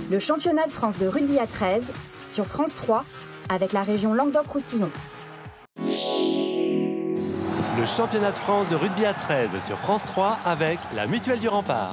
Le championnat de France de rugby à 13 sur France 3 avec la région Languedoc-Roussillon. Le championnat de France de rugby à 13 sur France 3 avec la Mutuelle du Rempart.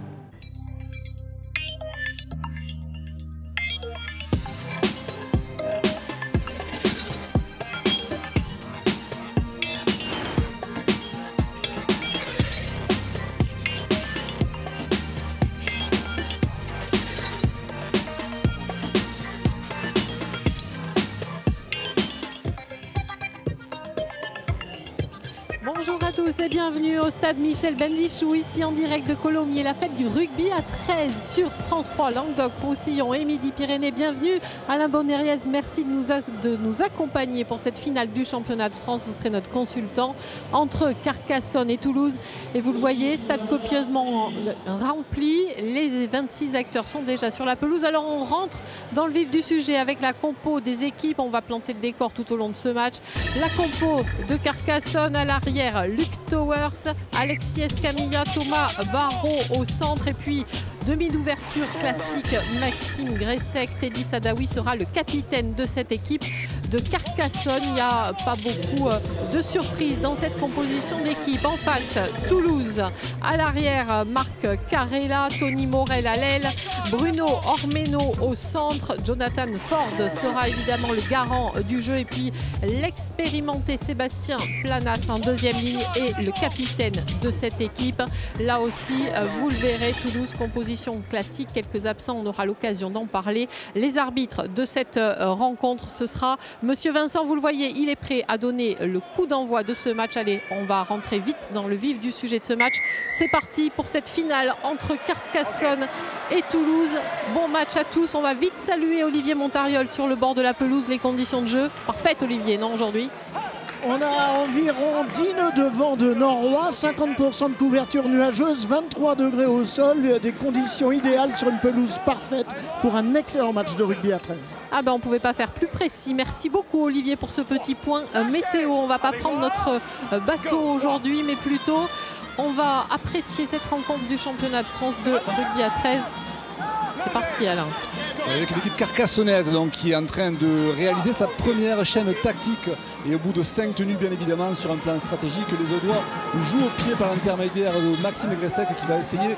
Bonjour à tous et bienvenue au stade Michel Bendichou, ici en direct de Colomiers, la fête du rugby à 13 sur France 3, Languedoc-Roussillon et Midi-Pyrénées. Bienvenue Alain Boneriez, merci de nous accompagner pour cette finale du championnat de France. Vous serez notre consultant entre Carcassonne et Toulouse. Et vous le voyez, stade copieusement rempli, les 26 acteurs sont déjà sur la pelouse. Alors on rentre dans le vif du sujet avec la compo des équipes. On va planter le décor tout au long de ce match. La compo de Carcassonne à l'arrière, Luc Towers, Alexis Escamilla, Thomas Barrault au centre et puis demi d'ouverture classique Maxime Gressec. Teddy Sadawi sera le capitaine de cette équipe de Carcassonne. Il n'y a pas beaucoup de surprises dans cette composition d'équipe. En face, Toulouse à l'arrière, Marc Carella, Tony Morel à l'aile, Bruno Ormeno au centre, Jonathan Ford sera évidemment le garant du jeu et puis l'expérimenté Sébastien Planas en deuxième ligne et le capitaine de cette équipe. Là aussi, vous le verrez, Toulouse, composition classique, quelques absents, on aura l'occasion d'en parler. Les arbitres de cette rencontre, ce sera Monsieur Vincent, vous le voyez, il est prêt à donner le coup d'envoi de ce match. Allez, on va rentrer vite dans le vif du sujet de ce match. C'est parti pour cette finale entre Carcassonne et Toulouse. Bon match à tous. On va vite saluer Olivier Montariol sur le bord de la pelouse. Les conditions de jeu, parfaites Olivier, non aujourd'hui? On a environ 10 nœuds de vent de nord-ouest, 50% de couverture nuageuse, 23 degrés au sol, des conditions idéales sur une pelouse parfaite pour un excellent match de rugby à 13. Ah ben on ne pouvait pas faire plus précis. Merci beaucoup Olivier pour ce petit point météo. On ne va pas prendre notre bateau aujourd'hui, mais plutôt on va apprécier cette rencontre du championnat de France de rugby à 13. C'est parti Alain. Avec l'équipe carcassonnaise donc, qui est en train de réaliser sa première chaîne tactique et au bout de 5 tenues bien évidemment sur un plan stratégique, les Audois jouent au pied par l'intermédiaire de Maxime Gressec qui va essayer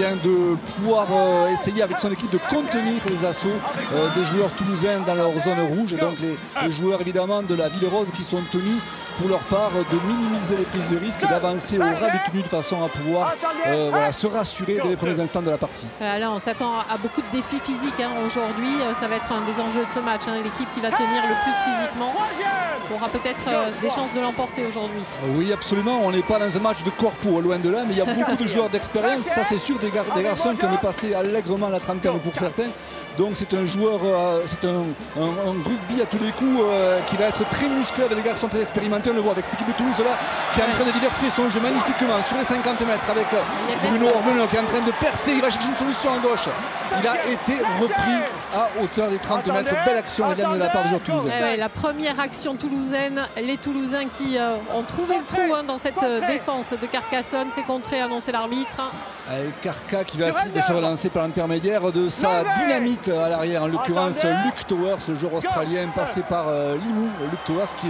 de pouvoir essayer avec son équipe de contenir les assauts des joueurs toulousains dans leur zone rouge et donc les joueurs évidemment de la Ville Rose qui sont tenus pour leur part de minimiser les prises de risque et d'avancer au ras de tenue de façon à pouvoir se rassurer dès les premiers instants de la partie. Là on s'attend à beaucoup de défis physiques aujourd'hui, ça va être un des enjeux de ce match, l'équipe qui va tenir le plus physiquement aura peut-être des chances de l'emporter aujourd'hui. Oui absolument, on n'est pas dans un match de corpo loin de là, mais il y a beaucoup de joueurs d'expérience, ça c'est sûr, des garçons qui ont dépassé allègrement la trentaine pour certains. Donc c'est un joueur, c'est un rugby à tous les coups qui va être très musclé avec des garçons très expérimentés. On le voit avec cette équipe de Toulouse là qui est en train de diversifier son jeu magnifiquement sur les 50 mètres avec Bruno Ormeno qui est en train de percer. Il va chercher une solution à gauche. Il a été repris à hauteur des 30 mètres. Belle action de la part du joueur toulousain. La première action toulousaine, les Toulousains qui ont trouvé le trou dans cette défense de Carcassonne. C'est contré, annonçait l'arbitre. Carca qui va essayer de se relancer par l'intermédiaire de sa dynamite à l'arrière, en l'occurrence Luc Towers, le joueur australien passé par Limoux. Luc Towers qui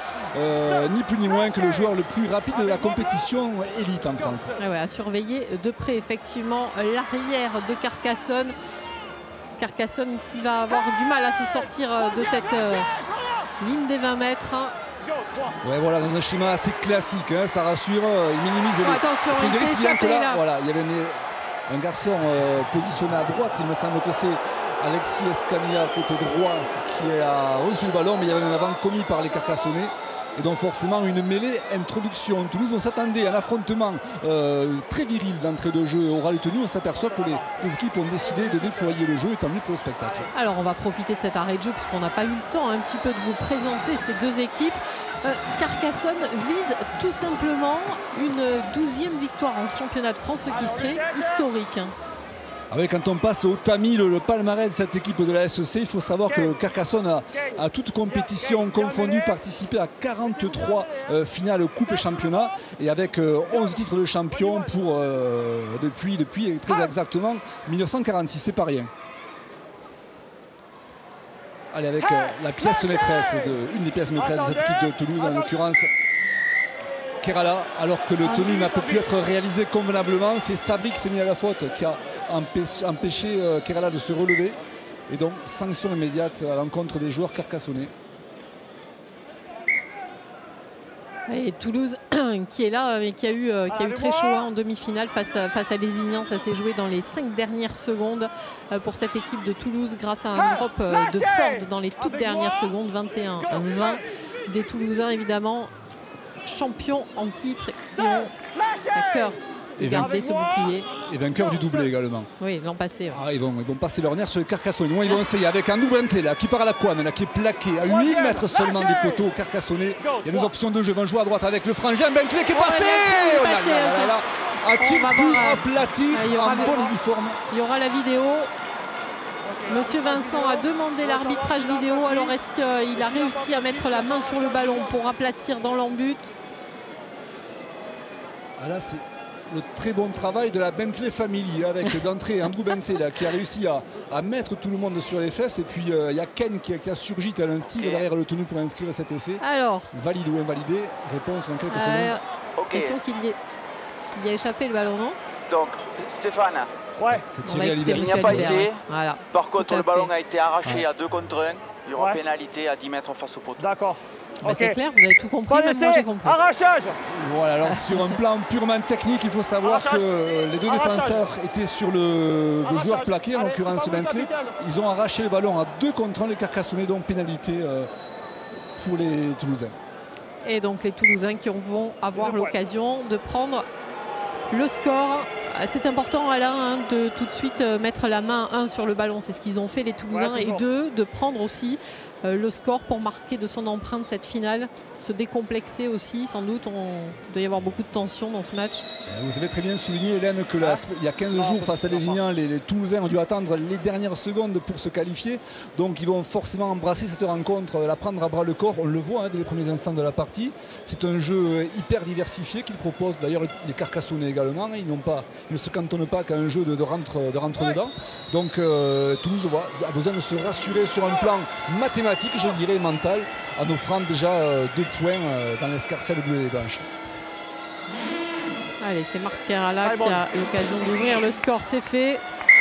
est ni plus ni moins que le joueur le plus rapide de la compétition élite en France. À surveiller de près effectivement l'arrière de Carcassonne. Carcassonne qui va avoir du mal à se sortir de cette ligne des 20 mètres. Ouais voilà, dans un schéma assez classique, ça rassure, il minimise les attention, il s'est échappé là. Voilà, il y avait un garçon positionné à droite, il me semble que c'est Alexis Escamilla côté droit qui a reçu le ballon, mais il y avait un avant commis par les Carcassonnais. Et donc forcément une mêlée introduction. Toulouse, on s'attendait à un affrontement très viril d'entrée de jeu aura le tenu. On s'aperçoit que les deux équipes ont décidé de déployer le jeu et tant mieux pour le spectacle. Alors on va profiter de cet arrêt de jeu puisqu'on n'a pas eu le temps un petit peu de vous présenter ces deux équipes. Carcassonne vise tout simplement une 12e victoire en championnat de France, ce qui serait historique. Ah oui, quand on passe au tamis, le palmarès de cette équipe de la SEC, il faut savoir que Carcassonne a toute compétition confondue participé à 43 finales coupe et championnat et avec 11 titres de champion pour depuis très exactement 1946, c'est pas rien. Allez, avec la pièce maîtresse, une des pièces maîtresses de cette équipe de Toulouse, en l'occurrence Kerala, alors que le tenue n'a pas pu être réalisé convenablement. C'est Sabri qui s'est mis à la faute, qui a empêché Kerala de se relever. Et donc, sanction immédiate à l'encontre des joueurs carcassonnais. Et Toulouse qui est là, mais qui a eu très chaud en demi-finale face à Lézignan. Ça s'est joué dans les 5 dernières secondes pour cette équipe de Toulouse grâce à un drop de Ford dans les toutes dernières secondes, 21-20. Des Toulousains évidemment champions en titre qui ont à cœur de garder ce bouclier. Et vainqueurs du doublé également. Oui, l'an passé. Ouais. Ils vont passer leur nerf sur les Carcassonnais. Ils vont essayer avec un double entrée là, qui part à la couane, là, qui est plaqué à 8 mètres seulement des poteaux Carcassonnais. Il y a 2 options de jeu. Ils vont jouer à droite avec le frangin Bentley qui est passé. A-t-il pu aplatir en bonne et due forme? Il y aura la vidéo. Monsieur Vincent a demandé l'arbitrage vidéo. Alors est-ce qu'il a réussi à mettre la main sur le ballon pour aplatir dans l'embut? Là, c'est le très bon travail de la Bentley Family avec d'entrée Andrew Bentley là, qui a réussi à mettre tout le monde sur les fesses. Et puis il y a Ken qui a surgi tel un tigre derrière le tenue pour inscrire cet essai. Alors, valide ou invalidé? Réponse dans quelques secondes. Question qu'il y a échappé le ballon, non? Donc Stéphane, c'est tiré à il n'y a pas essayé. Voilà. Par contre, le ballon a été arraché à 2 contre 1. Il y aura pénalité à 10 mètres face au poteau. D'accord. C'est clair, vous avez tout compris, même moi j'ai compris. Arrachage. Voilà, alors sur un plan purement technique, il faut savoir que les 2 défenseurs étaient sur le joueur plaqué, en l'occurrence Bentley. Ils ont arraché le ballon à 2 contre 1, les Carcassonnais, donc pénalité pour les Toulousains. Et donc les Toulousains qui vont avoir l'occasion de prendre le score. C'est important, Alain, de tout de suite mettre la main, 1, sur le ballon. C'est ce qu'ils ont fait, les Toulousains. Et 2, de prendre aussi le score pour marquer de son empreinte cette finale. Se décomplexer aussi, sans doute. Il doit y avoir beaucoup de tension dans ce match. Vous avez très bien souligné, Hélène, que il y a 15 jours, face à Lézignan, les Toulousains ont dû attendre les dernières secondes pour se qualifier. Donc ils vont forcément embrasser cette rencontre, la prendre à bras le corps. On le voit dès les premiers instants de la partie. C'est un jeu hyper diversifié qu'ils proposent. D'ailleurs, les Carcassonnais également. Ils ne se cantonnent pas qu'à un jeu de rentre dedans. Donc Toulouse a besoin de se rassurer sur un plan mathématique, je dirais mental, en offrant déjà 2 points dans l'escarcelle bleue et blanche. Allez, c'est Marc Kerala qui a l'occasion d'ouvrir le score, c'est fait.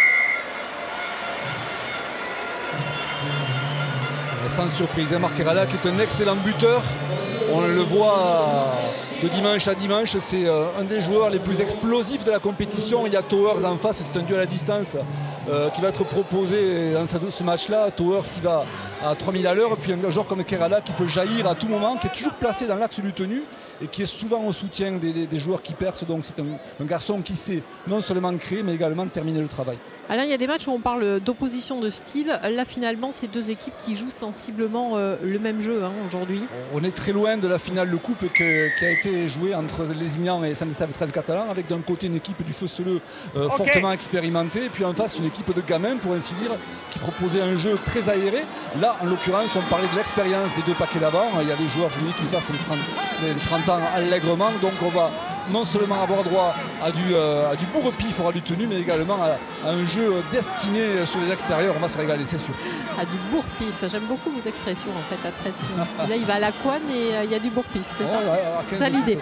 Sans surprise, Marc Kerala qui est un excellent buteur. On le voit de dimanche à dimanche, c'est un des joueurs les plus explosifs de la compétition. Il y a Towers en face, c'est un duel à distance qui va être proposé dans ce match-là. Towers qui va à 3000 à l'heure, puis un joueur comme Kerala qui peut jaillir à tout moment, qui est toujours placé dans l'axe du tenue et qui est souvent au soutien des joueurs qui percent. Donc c'est un garçon qui sait non seulement créer mais également terminer le travail. Alain, il y a des matchs où on parle d'opposition de style. Là, finalement, c'est 2 équipes qui jouent sensiblement le même jeu aujourd'hui. On est très loin de la finale de coupe qui a été jouée entre Lézignan et Saint-Estève 13 Catalan, avec d'un côté une équipe du Feu-Seleux fortement expérimentée, et puis en face une équipe de gamins, pour ainsi dire, qui proposait un jeu très aéré. Là, en l'occurrence, on parlait de l'expérience des 2 paquets d'avant. Il y a des joueurs jeunes qui passent les 30 ans allègrement, donc on va non seulement avoir droit à du bourre-pif, aura du tenue, mais également à un jeu destiné sur les extérieurs. On va se régaler, c'est sûr. À du bourre-pif, j'aime beaucoup vos expressions en fait à 13. Là, il va à la couane et il y a du bourre-pif, c'est ça? C'est ça l'idée.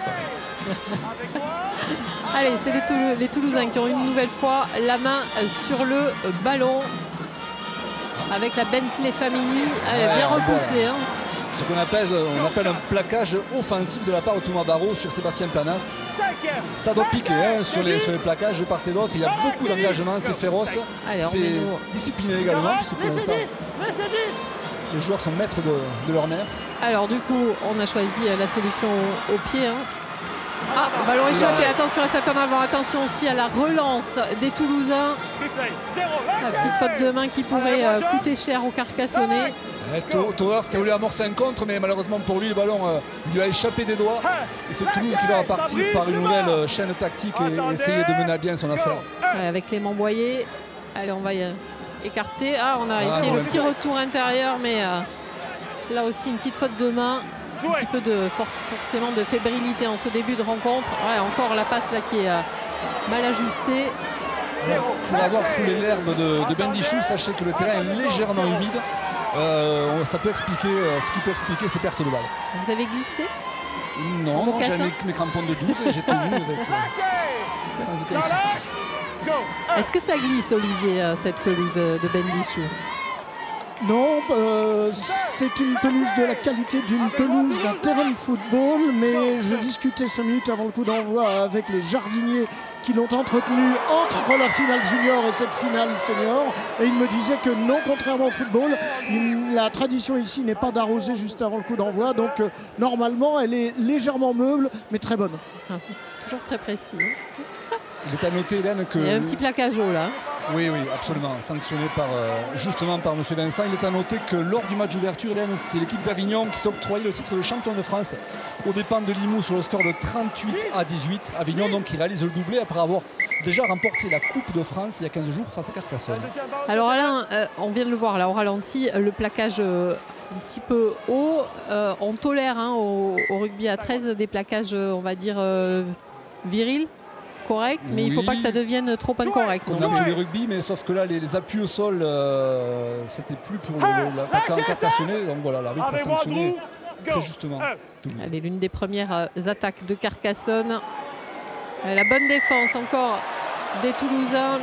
Allez, c'est les Toulousains qui ont une nouvelle fois la main sur le ballon avec la Bentley Family. Bien repoussée. Hein. Ce qu'on appelle un plaquage offensif de la part de Thomas Barrault sur Sébastien Planas. Ça doit piquer sur les plaquages de part et d'autre. Il y a beaucoup d'engagement, c'est féroce. C'est discipliné également, puisque pour l'instant, les joueurs sont maîtres de leur nerf. Alors du coup, on a choisi la solution au pied. Ballon échappé, attention à cet en avant, attention aussi à la relance des Toulousains. La petite faute de main qui pourrait coûter cher aux Carcassonnais. Towers qui a voulu amorcer un contre, mais malheureusement pour lui, le ballon lui a échappé des doigts. Et c'est Toulouse qui va repartir par une nouvelle chaîne tactique et essayer de mener à bien son affaire. Avec Clément Boyer. Allez, on va écarter. On a essayé le petit retour intérieur, mais là aussi une petite faute de main. Un petit peu forcément de fébrilité en ce début de rencontre. Encore la passe là qui est mal ajustée. Pour avoir foulé l'herbe de Bendichou, sachez que le terrain est légèrement humide. Ça peut expliquer, ce qui peut expliquer ces pertes de balles. Vous avez glissé? Non, j'ai mes crampons de 12 et j'ai tenu avec, sans aucun souci. Est-ce que ça glisse, Olivier, cette pelouse de Bendichou? Non, c'est une pelouse de la qualité d'une pelouse d'un terrain de football, mais je discutais 5 minutes avant le coup d'envoi avec les jardiniers qui l'ont entretenu entre la finale junior et cette finale senior, et ils me disaient que non, contrairement au football, la tradition ici n'est pas d'arroser juste avant le coup d'envoi, donc normalement elle est légèrement meuble, mais très bonne. C'est toujours très précis. Il est à noter, Hélène, que... Il y a un petit plaquage haut là. Oui, absolument, sanctionné justement par M. Vincent. Il est à noter que lors du match d'ouverture, Hélène, c'est l'équipe d'Avignon qui s'est octroyé le titre de champion de France aux dépens de Limoux sur le score de 38-18. Avignon donc qui réalise le doublé après avoir déjà remporté la Coupe de France il y a 15 jours face à Carcassonne. Alors Alain, on vient de le voir là au ralenti, le plaquage un petit peu haut. On tolère au rugby à 13 des plaquages, on va dire, virils. Correct, mais il ne faut pas que ça devienne trop incorrect. Comme dans tous les rugby, mais sauf que là, les appuis au sol, c'était plus pour l'attaquant carcassonnais. Donc voilà, l'arbitre a sanctionné très justement. Allez, l'une des premières attaques de Carcassonne. La bonne défense encore des Toulousains.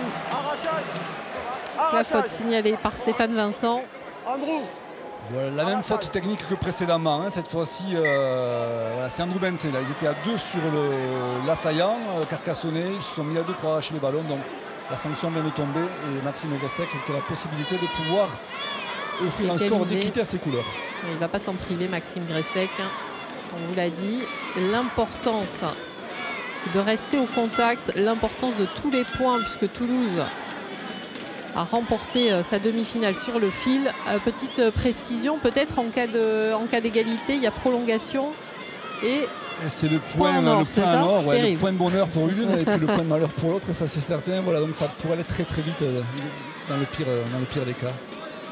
La faute signalée par Stéphane Vincent. Voilà, la même faute technique que précédemment. Cette fois-ci, c'est Andrew Bentley. Là. Ils étaient à 2 sur l'assaillant carcassonnais. Ils se sont mis à 2 pour arracher les ballons. Donc la sanction vient de tomber. Et Maxime Gressec qui a la possibilité de pouvoir offrir un score d'équité à ses couleurs. Il ne va pas s'en priver, Maxime Gressec. On vous l'a dit. L'importance de rester au contact. L'importance de tous les points, puisque Toulouse a remporté sa demi-finale sur le fil. Petite précision, peut-être en cas d'égalité, il y a prolongation et c'est le point en or, le point de bonheur pour l'une et puis le point de malheur pour l'autre, ça c'est certain. Voilà, donc ça pourrait aller très très vite dans le pire des cas.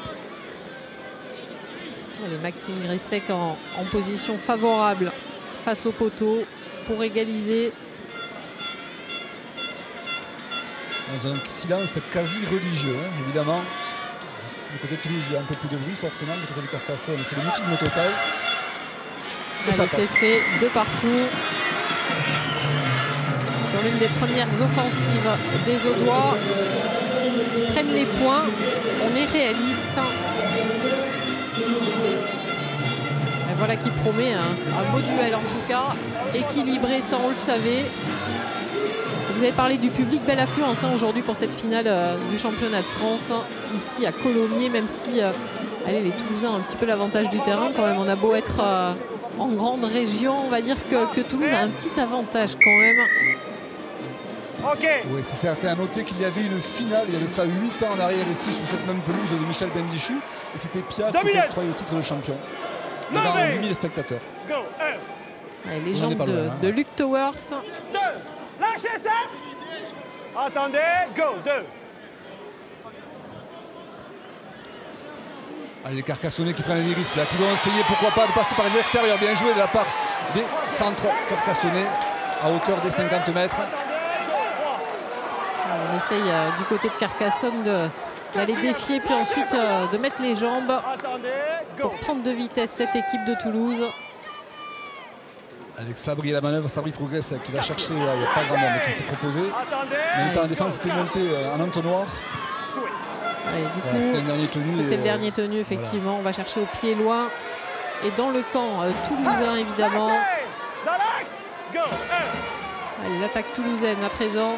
Allez, Maxime Gressec en position favorable face au poteau pour égaliser. Dans un silence quasi religieux, évidemment. Du côté de Toulouse, il y a un peu plus de bruit, forcément. Du côté de Carcassonne, c'est le mutisme total. Et allez, c'est fait de partout. Sur l'une des premières offensives des Audois. Ils prennent les points. On est réaliste. Et voilà qui promet un beau duel, en tout cas. Équilibré, ça on le savait. Vous avez parlé du public, belle affluence aujourd'hui pour cette finale du championnat de France ici à Colomiers, même si allez, les Toulousains ont un petit peu l'avantage du terrain quand même. On a beau être en grande région, on va dire que Toulouse a un petit avantage quand même. Oui, c'est certain. À noter qu'il y avait une finale, il y avait ça 8 ans en arrière ici sur cette même pelouse de Michel Bendichou. Et c'était Pia qui s'était octroyé le titre de champion devant 8000 spectateurs. Allez, les jambes de Luke Towers. Lâchez ça. Attendez, go, 2. Allez, les Carcassonnais qui prennent des risques là, qui vont essayer pourquoi pas de passer par les extérieurs. Bien joué de la part des centres carcassonnais à hauteur des 50 mètres. On essaye du côté de Carcassonne d'aller défier, puis ensuite de mettre les jambes pour prendre de vitesse cette équipe de Toulouse. Avec Sabri à la manœuvre, Sabri progresse qui va chercher, il n'y a pas grand monde qui s'est proposé. En même temps, la défense était montée en entonnoir. Voilà, c'était le dernier tenu. C'était le dernier tenu, effectivement. Voilà. On va chercher au pied loin. Et dans le camp toulousain, évidemment. Allez, l'attaque toulousaine à présent.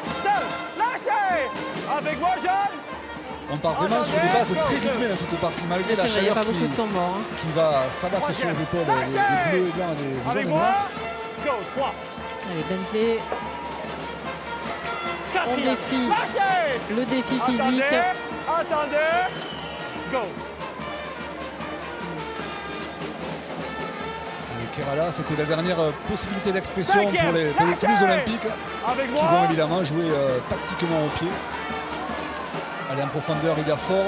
Avec moi, Jeanne. On part vraiment sur des bases très rythmées dans cette partie, malgré la chaleur qui va s'abattre sur les épaules des bleus et blancs, des jaunes et noirs. Allez, Bentley. On défie le défi physique. Attendez, go. Kerala, c'était la dernière possibilité d'expression pour les Toulouse Olympiques qui vont évidemment jouer tactiquement au pied. Allez, en profondeur, il y a Ford,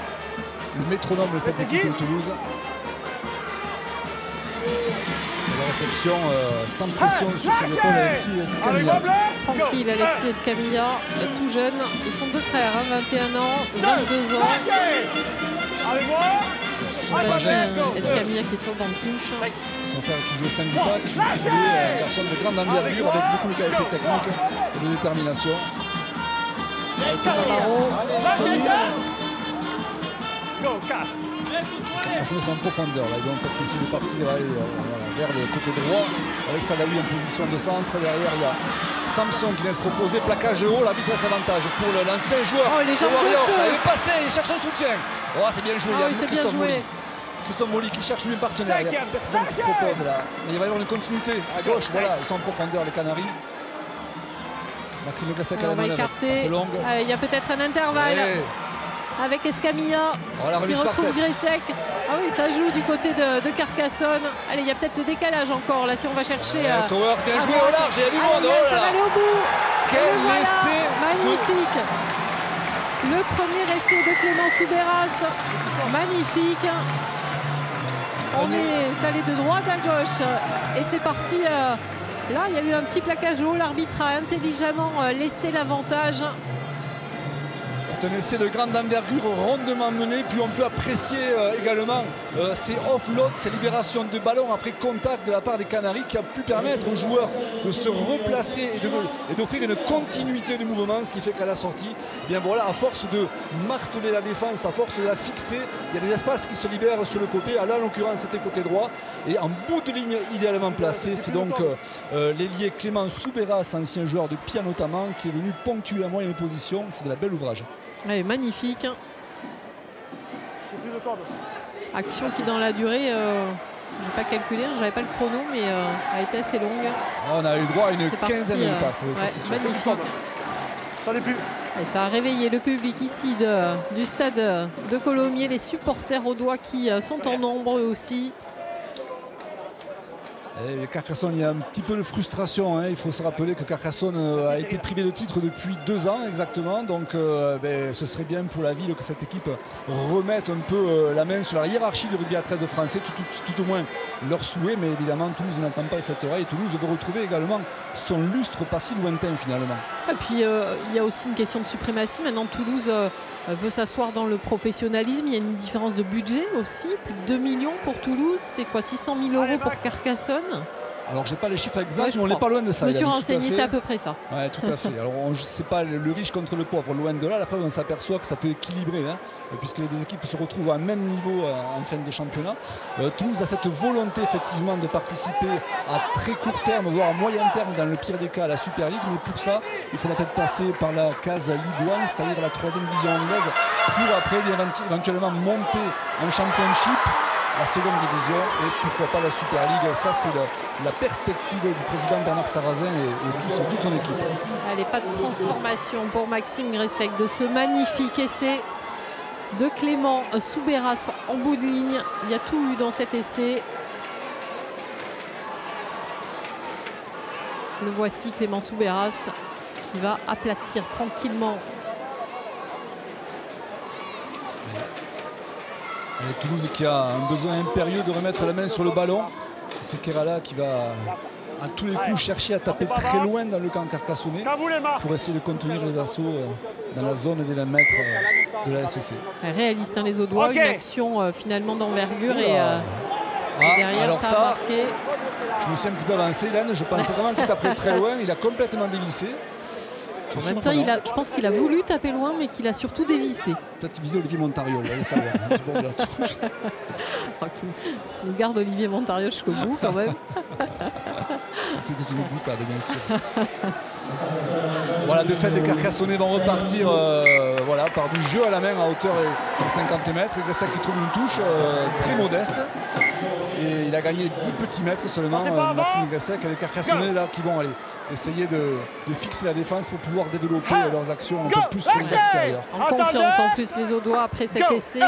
le métronome de cette équipe de Toulouse. Il va Réception sans pression sur ses épaules, Alexis Escamilla. Tranquille, Alexis Escamilla, tout jeune. Ils sont deux frères, 21 ans, 22 ans. Sébastien Escamilla qui est sur le banc de touche. Son frère qui joue au sein du BAT, qui joue un garçon de grande envergure avec beaucoup de qualité technique et de détermination. Ils sont en profondeur là, donc ici de partir vers le côté droit avec Sadawi en position de centre. Derrière il y a Samson qui vient se proposer, plaquage haut, l'arbitre laisse l'avantage pour l'ancien joueur. Oh, les jambes Warriors, de feu. il est passé, il cherche son soutien. Oh, c'est bien joué, il y a Christophe Molly. Christophe Molly qui cherche lui un partenaire, il n'y a personne qui se propose là. Mais il va y avoir une continuité à gauche, voilà, ils sont en profondeur les Canaries. Maxime Gressec à la on va manœuvre, écarter. passe longue. Il y a peut-être un intervalle. Ouais. Avec Escamilla qui retrouve Gressec. Ah oui, ça joue du côté de Carcassonne. Allez, il y a peut-être le décalage encore là si on va chercher. Towers bien joué au large, il y a du monde. Ça va aller au bout. Quel voilà, essai magnifique. Le premier essai de Clément Soubeyras. Magnifique. On est allé de droite à gauche et c'est parti. Là, il y a eu un petit plaquage haut. L'arbitre a intelligemment laissé l'avantage. C'est un essai de grande envergure, rondement mené, puis on peut apprécier également ces offloads, ces libérations de ballons après contact de la part des Canaries qui a pu permettre aux joueurs de se replacer et d'offrir une continuité de mouvement, ce qui fait qu'à la sortie, bien voilà, à force de marteler la défense, à force de la fixer, il y a des espaces qui se libèrent sur le côté. Là, en l'occurrence, c'était côté droit et en bout de ligne idéalement placé. C'est donc l'ailier Clément Soubeyras, ancien joueur de Pia notamment, qui est venu ponctuer à moyenne position. C'est de la belle ouvrage. Ouais, magnifique. Action qui dans la durée, j'ai pas calculé, j'avais pas le chrono, mais a été assez longue. On a eu droit à une quinzaine de passes. Oui, ouais, c'est magnifique. Et ça a réveillé le public ici du stade de Colomiers, les supporters audois qui sont en nombre eux aussi. Et Carcassonne, il y a un petit peu de frustration, hein. Il faut se rappeler que Carcassonne a été privé de titre depuis 2 ans exactement. Donc ce serait bien pour la ville que cette équipe remette un peu la main sur la hiérarchie du rugby à 13 de français, tout au moins leur souhait. Mais évidemment Toulouse n'entend pas cette oreille. Toulouse veut retrouver également son lustre pas si lointain finalement. Et puis il y a aussi une question de suprématie. Maintenant Toulouse veut s'asseoir dans le professionnalisme. Il y a une différence de budget aussi, plus de 2 millions pour Toulouse. C'est quoi, 600 000 € pour Carcassonne? Alors j'ai pas les chiffres exacts, mais on crois. n'est pas loin de ça. Je me suis renseigné, c'est à peu près ça. Ouais, tout à fait. Alors c'est pas le riche contre le pauvre, loin de là. La preuve, on s'aperçoit que ça peut équilibrer, hein, puisque les deux équipes se retrouvent à un même niveau en fin de championnat. Toulouse a cette volonté effectivement de participer à très court terme, voire à moyen terme, dans le pire des cas, à la Super League. Mais pour ça, il faudra peut-être passer par la case Ligue 1, c'est-à-dire la 3e division anglaise, pour après éventuellement monter en Championship, la 2e division et pourquoi pas la Super League. Ça c'est la perspective du président Bernard Sarrazin et toute son équipe. Allez, pas de transformation pour Maxime Gressec de ce magnifique essai de Clément Soubeyras en bout de ligne. Il y a tout eu dans cet essai. Le voici, Clément Soubeyras qui va aplatir tranquillement. Et Toulouse qui a un besoin impérieux de remettre la main sur le ballon. C'est Kerala qui va à tous les coups chercher à taper très loin dans le camp carcassonnais pour essayer de contenir les assauts dans la zone des 20 mètres de la SEC. Réaliste, hein, les Audois, une action finalement d'envergure et derrière alors ça a marqué. Je me suis un petit peu avancé, Hélène. Je pensais vraiment qu'il tapait très loin. Il a complètement dévissé. En même temps, je pense qu'il a voulu taper loin, mais qu'il a surtout dévissé. Peut-être qu'il visait Olivier Montariol, allez savoir, hein, ce bord de la touche. Qui nous garde Olivier Montariol jusqu'au bout quand même. C'était une boutade, bien sûr. Voilà, de fait, les Carcassonnais vont repartir voilà, par du jeu à la main à hauteur de 50 mètres. Gressec qui trouve une touche très modeste. Et il a gagné 10 petits mètres seulement, Maxime Gressec. Et les Carcassonnais là, qui vont aller essayer de fixer la défense pour pouvoir développer leurs actions un peu plus sur les extérieurs. En confiance en plus les Audois après cet essai.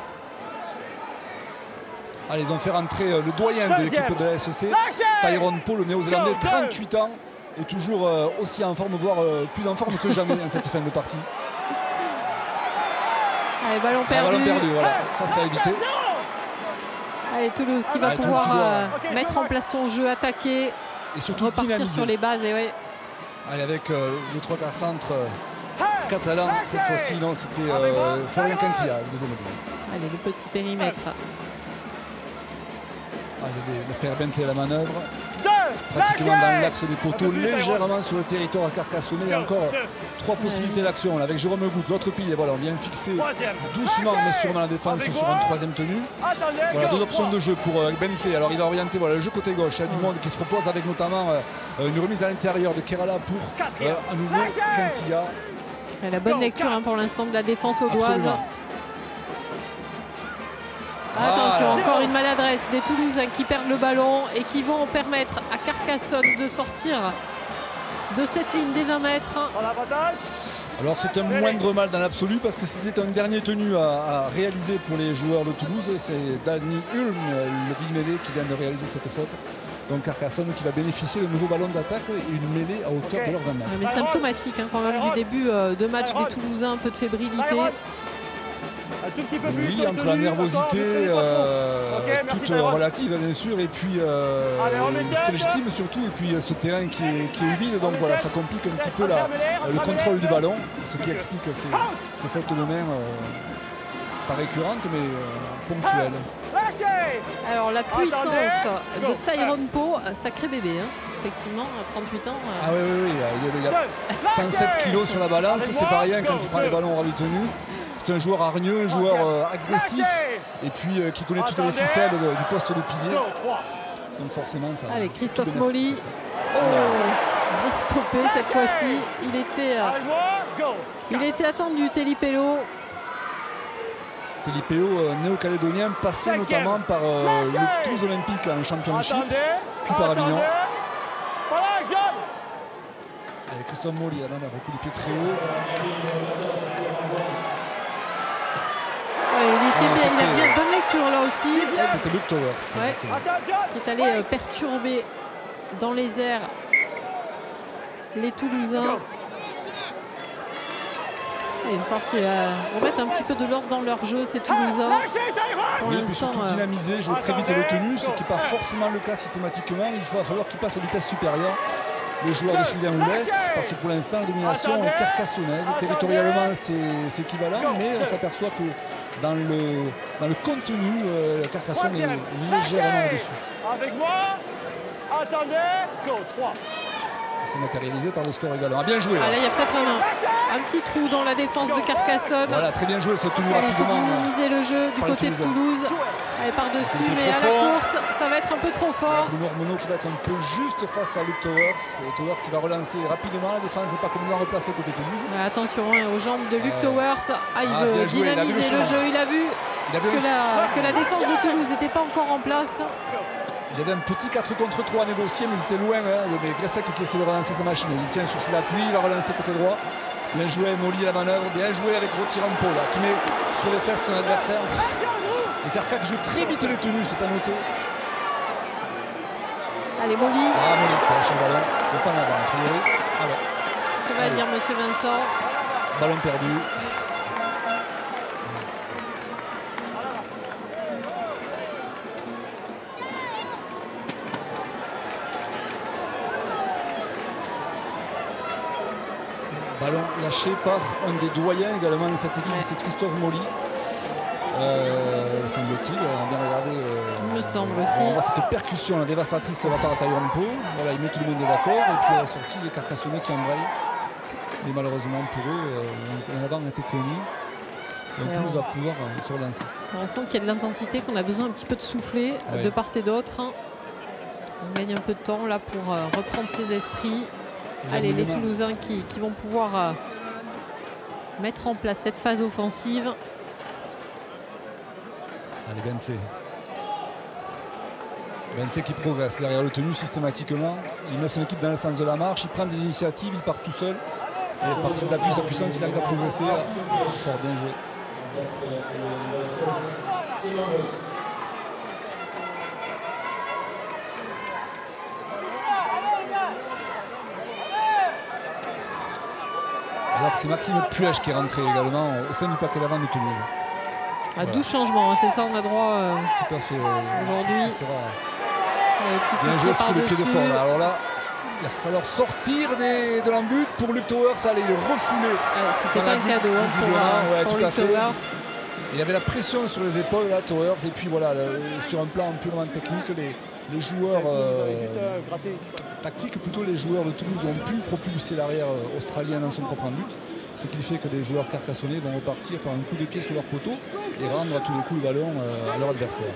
Allez, ils ont fait rentrer le doyen de l'équipe de la SEC, Tyrone Paul, le néo-zélandais, 38 ans, et toujours aussi en forme, voire plus en forme que jamais en cette fin de partie. Allez, ballon perdu. Ballon perdu, voilà, ça c'est à éviter. Allez, Toulouse qui va pouvoir mettre en place son jeu, attaquer, et surtout repartir dynamiser. sur les bases. Et ouais. Allez, avec le 3 quarts centre catalan, cette fois-ci, non, c'était Florian Cantilla, le deuxième but. Allez, le petit périmètre. Allez, le frère Bentley à la manœuvre. Pratiquement dans l'axe des poteaux, légèrement sur le territoire à Carcassonne. Il y a encore 3 possibilités d'action avec Jérôme Goutte, l'autre pilier. Voilà, on vient fixer doucement mais sûrement la défense sur une troisième tenue. Voilà, 2 options de jeu pour Bentley. Alors il va orienter le jeu côté gauche. Il y a du monde qui se propose avec notamment une remise à l'intérieur de Kerala pour à nouveau Cantilla. La bonne lecture pour l'instant de la défense audoise. Attention, encore une maladresse des Toulousains qui perdent le ballon et qui vont permettre à Carcassonne de sortir de cette ligne des 20 mètres. Alors c'est un moindre mal dans l'absolu parce que c'était un dernier tenu à réaliser pour les joueurs de Toulouse. C'est Danny Hulme, le big mêlée, qui vient de réaliser cette faute. Donc Carcassonne qui va bénéficier d'un nouveau ballon d'attaque et une mêlée à hauteur de leur 20 mètres. Mais symptomatique quand même du début de match des Toulousains, un peu de fébrilité. Oui, entre la nervosité, toute relative bien sûr, et puis toute légitime surtout, et puis ce terrain qui est humide, donc voilà, ça complique un petit peu le contrôle du ballon, ce qui explique ces fautes de main pas récurrentes mais ponctuelles. Alors la puissance de Tyrone Poe, sacré bébé, effectivement, à 38 ans. Ah oui, il a 107 kilos sur la balance, c'est pas rien quand il prend les ballons au ras du tenu. C'est un joueur hargneux, un joueur agressif et puis qui connaît toutes les ficelles du poste de pilier. Donc forcément ça. Avec Christophe Molly. Bien stoppé cette fois-ci. Il était attendu, Telipello. Telipello, néo-calédonien, passé notamment par le Toulouse Olympique en championship, puis par Avignon. Avec Christophe Molly, la manœuvre, coup de pied très haut. Il était bien, il a bien bonne lecture là aussi. C'était Luke Towers. Qui est allé perturber dans les airs les Toulousains. Il va falloir qu'ils remettent un petit peu de l'ordre dans leur jeu, ces Toulousains. Pour l'instant, surtout dynamiser, jouer très vite le tenu, ce qui n'est pas forcément le cas systématiquement. Il va falloir qu'ils passent à vitesse supérieure. Les joueurs de Sylvain Houlès, parce que pour l'instant la domination est carcassonnaise. Territorialement c'est équivalent, mais on s'aperçoit que dans le contenu, Carcassonne est légèrement au-dessus. Avec moi, attendez, go, 3. C'est matérialisé par le score également. Bien joué. Là, il y a peut-être un petit trou dans la défense de Carcassonne. Voilà, très bien joué, cette tenue rapidement. Il faut dynamiser le jeu du côté de Toulouse. Allez, par-dessus, mais à la course, ça va être un peu trop fort. Bruno Ormenaud qui va être un peu juste face à Luke Towers. Et Towers qui va relancer rapidement. La défense n'est pas complètement replacée côté Toulouse. Attention aux jambes de Luke Towers. Il veut dynamiser le jeu. Il a vu que la défense de Toulouse n'était pas encore en place. Il y avait un petit 4 contre 3 à négocier, mais c'était loin. Mais Gressec qui essaie de relancer sa machine. Il tient sur ses appuis, il va relancer côté droit. Bien joué, Molly à la manœuvre. Bien joué avec Tyrone Poe qui met sur les fesses son adversaire. Et Carcac joue très vite les tenues, c'est à noter. Allez, Molly. Molly qui lâche le ballon. Il ne pas en avoir, a priori. Alors. Que va dire monsieur Vincent? Ballon perdu. Ballon lâché par un des doyens également de cette équipe, c'est Christophe Molly. Semble-t-il, on a bien regardé. Il me semble aussi. On voit cette percussion la dévastatrice sur la part de Tyrone Poe. Voilà, il met tout le monde d'accord. Et puis à la sortie, les Carcassonnais qui embrayent. Mais malheureusement pour eux, un avant a été connu. Donc Toulouse va pouvoir se relancer. On sent qu'il y a de l'intensité, qu'on a besoin un petit peu de souffler de part et d'autre. On gagne un peu de temps là pour reprendre ses esprits. Allez, les Toulousains qui vont pouvoir mettre en place cette phase offensive. Allez, Bentley qui progresse derrière le tenu systématiquement. Il met son équipe dans le sens de la marche, il prend des initiatives, il part tout seul. Et par ses appuis, sa puissance, il arrive à progresser. Fort bien joué. Alors que c'est Maxime Puech qui est rentré également au sein du paquet d'avant de Toulouse. À 12 changements, hein, c'est ça, on a droit tout à fait. aujourd'hui. Bien joué sur le pied de fond. Là. Alors là, il va falloir sortir de l'embut pour Luke Towers. Allez, il est refoulé. C'était pas un cadeau pour Luke Towers. Il avait la pression sur les épaules, là, Towers. Et puis voilà, sur un plan purement technique, les joueurs tactiques, plutôt les joueurs de Toulouse ont pu propulser l'arrière australien dans son propre but. Ce qui fait que les joueurs carcassonnais vont repartir par un coup de pied sur leur poteau et rendre à tous les coups le ballon à leur adversaire.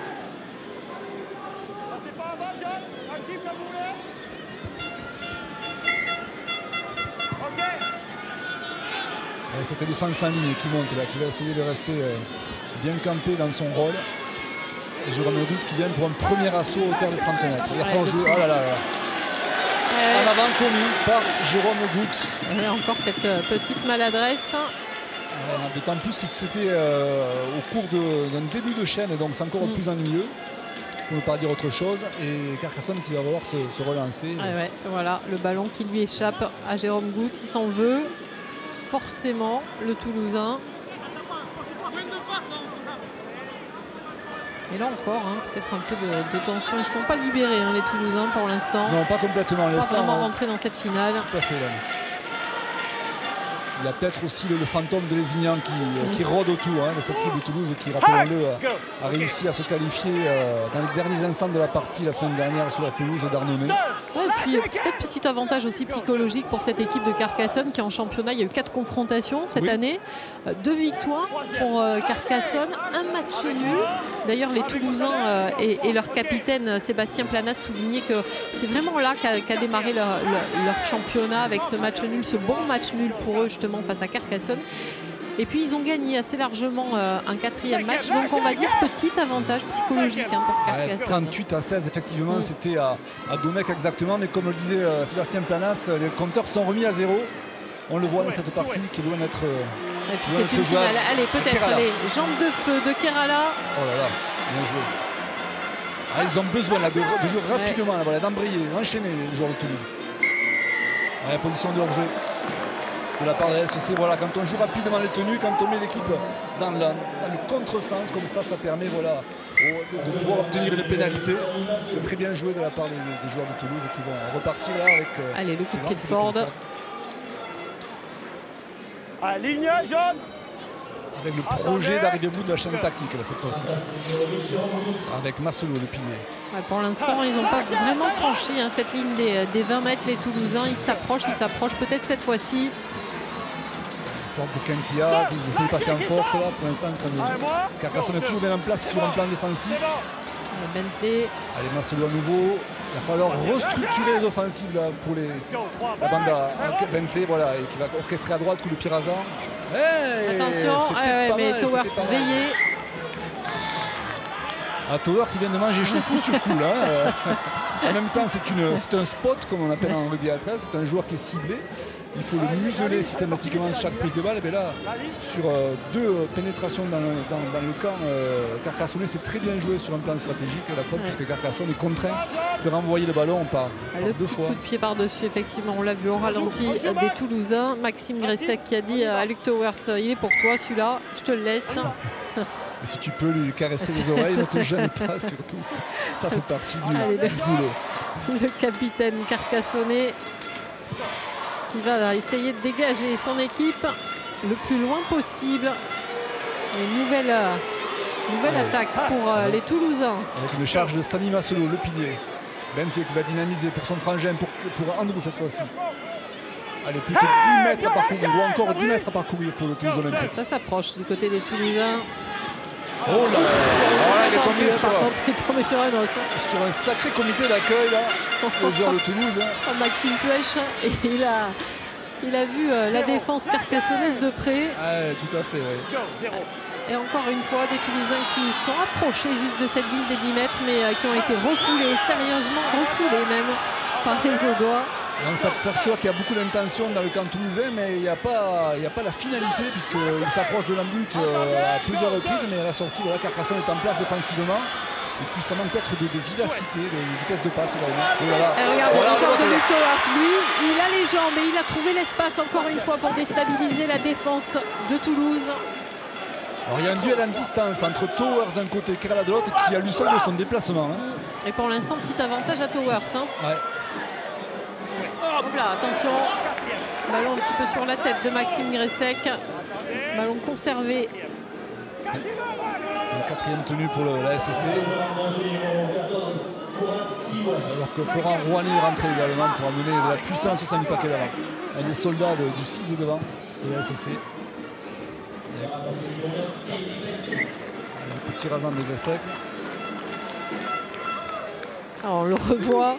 Et cette défense en ligne qui monte là, qui va essayer de rester bien campé dans son rôle. Et Jérôme Goutte qui vient pour un premier assaut à hauteur de 30 mètres. Il va falloir jouer. Oh là là là. En avant commis par Jérôme Goutte. Encore cette petite maladresse. D'autant plus que c'était au cours d'un début de chaîne, donc c'est encore plus ennuyeux, pour ne pas dire autre chose. Et Carcassonne qui va vouloir se relancer. Voilà, le ballon qui lui échappe à Jérôme Goutte. Il s'en veut forcément, le Toulousain. Et là encore, peut-être un peu de tension. Ils ne sont pas libérés, les Toulousains, pour l'instant. Non, pas complètement. Pas vraiment rentrés dans cette finale. Tout à fait. Là. Il y a peut-être aussi le fantôme de Lézignan qui rôde autour de cette équipe de Toulouse et qui, rappelons-le, a réussi à se qualifier dans les derniers instants de la partie la semaine dernière sur la pelouse d'Arnonay. Et puis peut-être petit avantage aussi psychologique pour cette équipe de Carcassonne qui en championnat, il y a eu 4 confrontations cette année, 2 victoires pour Carcassonne, un match nul. D'ailleurs les Toulousains et leur capitaine Sébastien Planas soulignaient que c'est vraiment là qu'a démarré leur championnat avec ce match nul, ce bon match nul pour eux justement face à Carcassonne. Et puis ils ont gagné assez largement un 4e match, donc on va dire petit avantage psychologique pour Carcassonne. 38-16 effectivement, c'était à Domecq exactement, mais comme le disait Sébastien Planas, les compteurs sont remis à 0. On le voit dans cette partie qui est loin d'être et puis c'est une finale. Allez, peut-être les jambes de feu de Kerala. Oh là là, bien joué. Ils ont besoin là, de jouer rapidement, d'embrayer, d'enchaîner les joueurs de Toulouse. Position de hors-jeu de la part de la SEC. Voilà, quand on joue rapidement les tenues, quand on met l'équipe dans le contresens, comme ça permet de pouvoir obtenir une pénalité. C'est très bien joué de la part des joueurs de Toulouse qui vont repartir là avec. Allez, le coup de pied de Ford. Ligne jaune. Avec le projet d'arriver au bout de la chaîne tactique là, cette fois-ci. Avec Masselot, le pilier. Pour l'instant, ils n'ont pas vraiment franchi cette ligne des 20 mètres, les Toulousains. Ils s'approchent peut-être cette fois-ci. Fort pour Kentia, qui essaie de passer en force là. Pour l'instant, Carcassonne est toujours bien en place sur un plan défensif. Bentley. Allez, Masselot à nouveau. Il va falloir restructurer les offensives là, pour la bande à Bentley, voilà, et qui va orchestrer à droite coup de Pirazan. Attention, mais Towers veillé. Towers qui vient de manger chaud coup sur coup là. En même temps, c'est un spot comme on appelle en rugby à 13. C'est un joueur qui est ciblé. Il faut le museler systématiquement chaque prise de balle. Et bien là, sur 2 pénétrations dans le camp carcassonnais, c'est très bien joué sur un plan stratégique. La preuve, puisque Carcassonne est contraint de renvoyer le ballon par 2 fois. Coup de pied par-dessus, effectivement, on l'a vu au ralenti des Toulousains. Maxime Gressec qui a dit à Luke Towers, il est pour toi celui-là, je te le laisse. Et si tu peux lui caresser les oreilles, ne te gêne pas surtout. Ça fait partie du boulot. Le capitaine carcassonnais qui va essayer de dégager son équipe le plus loin possible. Une nouvelle attaque pour les Toulousains. Avec une charge de Samy Masselot, le pilier. Bentley qui va dynamiser pour son frangin, pour Andrew cette fois-ci. Allez, plus que 10 mètres à parcourir, ou encore 10 mètres à parcourir pour le Toulouse Olympique. Ça s'approche du côté des Toulousains. Oh là là, il est tombé sur un os. Sur un sacré comité d'accueil là, le joueur de Toulouse. Maxime Puech, et il a vu la défense carcassonnaise de près. Tout à fait, oui. Et encore une fois, des Toulousains qui sont approchés juste de cette ligne des 10 mètres, mais qui ont été refoulés, sérieusement refoulés même, par les Audois. Et on s'aperçoit qu'il y a beaucoup d'intentions dans le camp toulousain, mais il n'y a pas la finalité, puisqu'il s'approche de l'embut à plusieurs reprises, mais à la sortie, voilà, Carcassonne est en place défensivement. Et puis ça manque peut-être de vivacité, de vitesse de passe également. Regardez le genre de Luke Towers, lui, il a les jambes et il a trouvé l'espace encore une fois pour déstabiliser la défense de Toulouse. Alors il y a un duel en distance entre Towers d'un côté et Kerala de l'autre qui a lui seul de son déplacement. Et pour l'instant, petit avantage à Towers. Ouais. Hop là, attention. Ballon un petit peu sur la tête de Maxime Gressek. Ballon conservé. C'était une 4e tenue pour la SEC. Alors que Florent Rouani est rentré également pour amener de la puissance au sein du paquet d'avant. Un des soldats du 6 de devant de la SEC. Un petit rasant de Gressek. Alors, on le revoit.